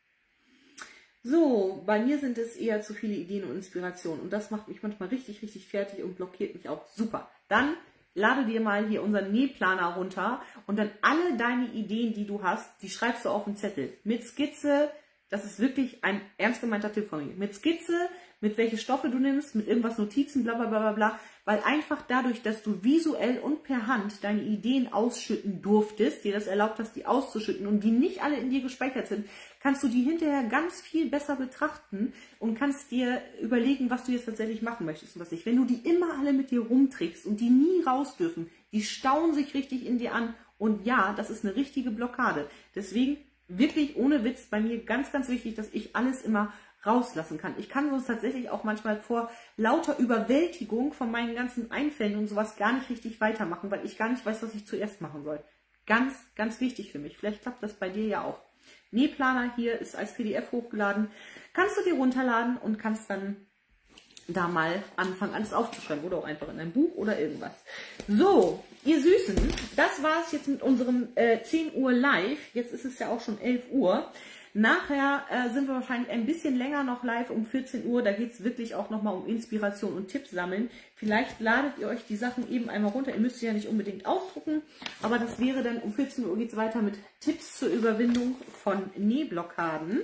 So, bei mir sind es eher zu viele Ideen und Inspirationen und das macht mich manchmal richtig, richtig fertig und blockiert mich auch. Super. Dann lade dir mal hier unseren Nähplaner runter und dann alle deine Ideen, die du hast, die schreibst du auf einen Zettel. Mit Skizze, das ist wirklich ein ernst gemeinter Tipp von mir. Mit Skizze, mit welche Stoffe du nimmst, mit irgendwas Notizen, bla bla bla bla bla. Weil einfach dadurch, dass du visuell und per Hand deine Ideen ausschütten durftest, dir das erlaubt hast, die auszuschütten und die nicht alle in dir gespeichert sind, kannst du die hinterher ganz viel besser betrachten und kannst dir überlegen, was du jetzt tatsächlich machen möchtest und was nicht. Wenn du die immer alle mit dir rumträgst und die nie raus dürfen, die stauen sich richtig in dir an und ja, das ist eine richtige Blockade. Deswegen wirklich ohne Witz bei mir ganz, ganz wichtig, dass ich alles immer rauslassen kann. Ich kann sonst tatsächlich auch manchmal vor lauter Überwältigung von meinen ganzen Einfällen und sowas gar nicht richtig weitermachen, weil ich gar nicht weiß, was ich zuerst machen soll. Ganz, ganz wichtig für mich. Vielleicht klappt das bei dir ja auch. Nähplaner hier ist als PDF hochgeladen. Kannst du dir runterladen und kannst dann da mal anfangen, alles aufzuschreiben oder auch einfach in ein Buch oder irgendwas. So, ihr Süßen, das war es jetzt mit unserem 10 Uhr Live. Jetzt ist es ja auch schon 11 Uhr. Nachher sind wir wahrscheinlich ein bisschen länger noch live um 14 Uhr. Da geht es wirklich auch nochmal um Inspiration und Tipps sammeln. Vielleicht ladet ihr euch die Sachen eben einmal runter. Ihr müsst sie ja nicht unbedingt ausdrucken. Aber das wäre dann um 14 Uhr geht es weiter mit Tipps zur Überwindung von Nähblockaden.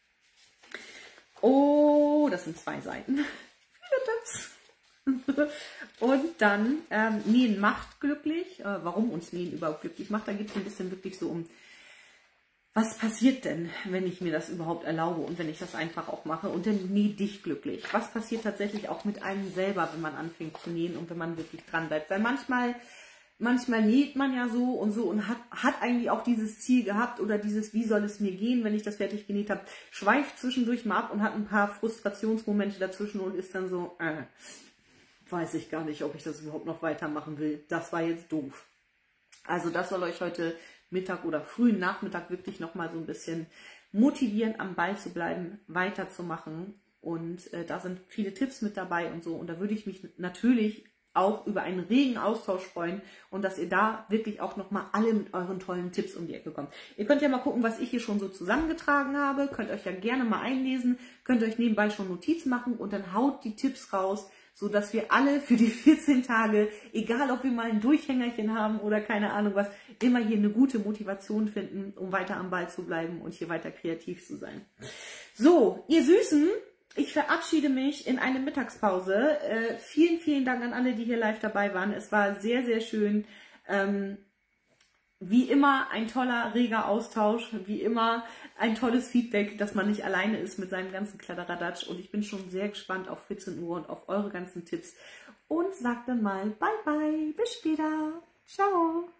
Oh, das sind 2 Seiten. Viele Tipps. Und dann Nähen macht glücklich. Warum uns Nähen überhaupt glücklich macht, da geht es ein bisschen wirklich so um was passiert denn, wenn ich mir das überhaupt erlaube und wenn ich das einfach auch mache und dann näh dich glücklich? Was passiert tatsächlich auch mit einem selber, wenn man anfängt zu nähen und wenn man wirklich dran bleibt? Weil manchmal näht man ja so und hat eigentlich auch dieses Ziel gehabt oder dieses, wie soll es mir gehen, wenn ich das fertig genäht habe, schweift zwischendurch mal ab und hat ein paar Frustrationsmomente dazwischen und ist dann so, weiß ich gar nicht, ob ich das überhaupt noch weitermachen will. Das war jetzt doof. Also das soll euch heute Mittag oder frühen Nachmittag wirklich nochmal so ein bisschen motivieren, am Ball zu bleiben, weiterzumachen. Und da sind viele Tipps mit dabei und so. Und da würde ich mich natürlich auch über einen regen Austausch freuen und dass ihr da wirklich auch nochmal alle mit euren tollen Tipps um die Ecke kommt. Ihr könnt ja mal gucken, was ich hier schon so zusammengetragen habe. Könnt euch ja gerne mal einlesen, könnt euch nebenbei schon Notizen machen und dann haut die Tipps raus, so dass wir alle für die 14 Tage, egal ob wir mal ein Durchhängerchen haben oder keine Ahnung was, immer hier eine gute Motivation finden, um weiter am Ball zu bleiben und hier weiter kreativ zu sein. So, ihr Süßen, ich verabschiede mich in eine Mittagspause. Vielen, vielen Dank an alle, die hier live dabei waren. Es war sehr, sehr schön. Wie immer ein toller, reger Austausch, wie immer ein tolles Feedback, dass man nicht alleine ist mit seinem ganzen Kladderadatsch. Und ich bin schon sehr gespannt auf 14 Uhr und auf eure ganzen Tipps. Und sag dann mal bye bye, bis später. Ciao.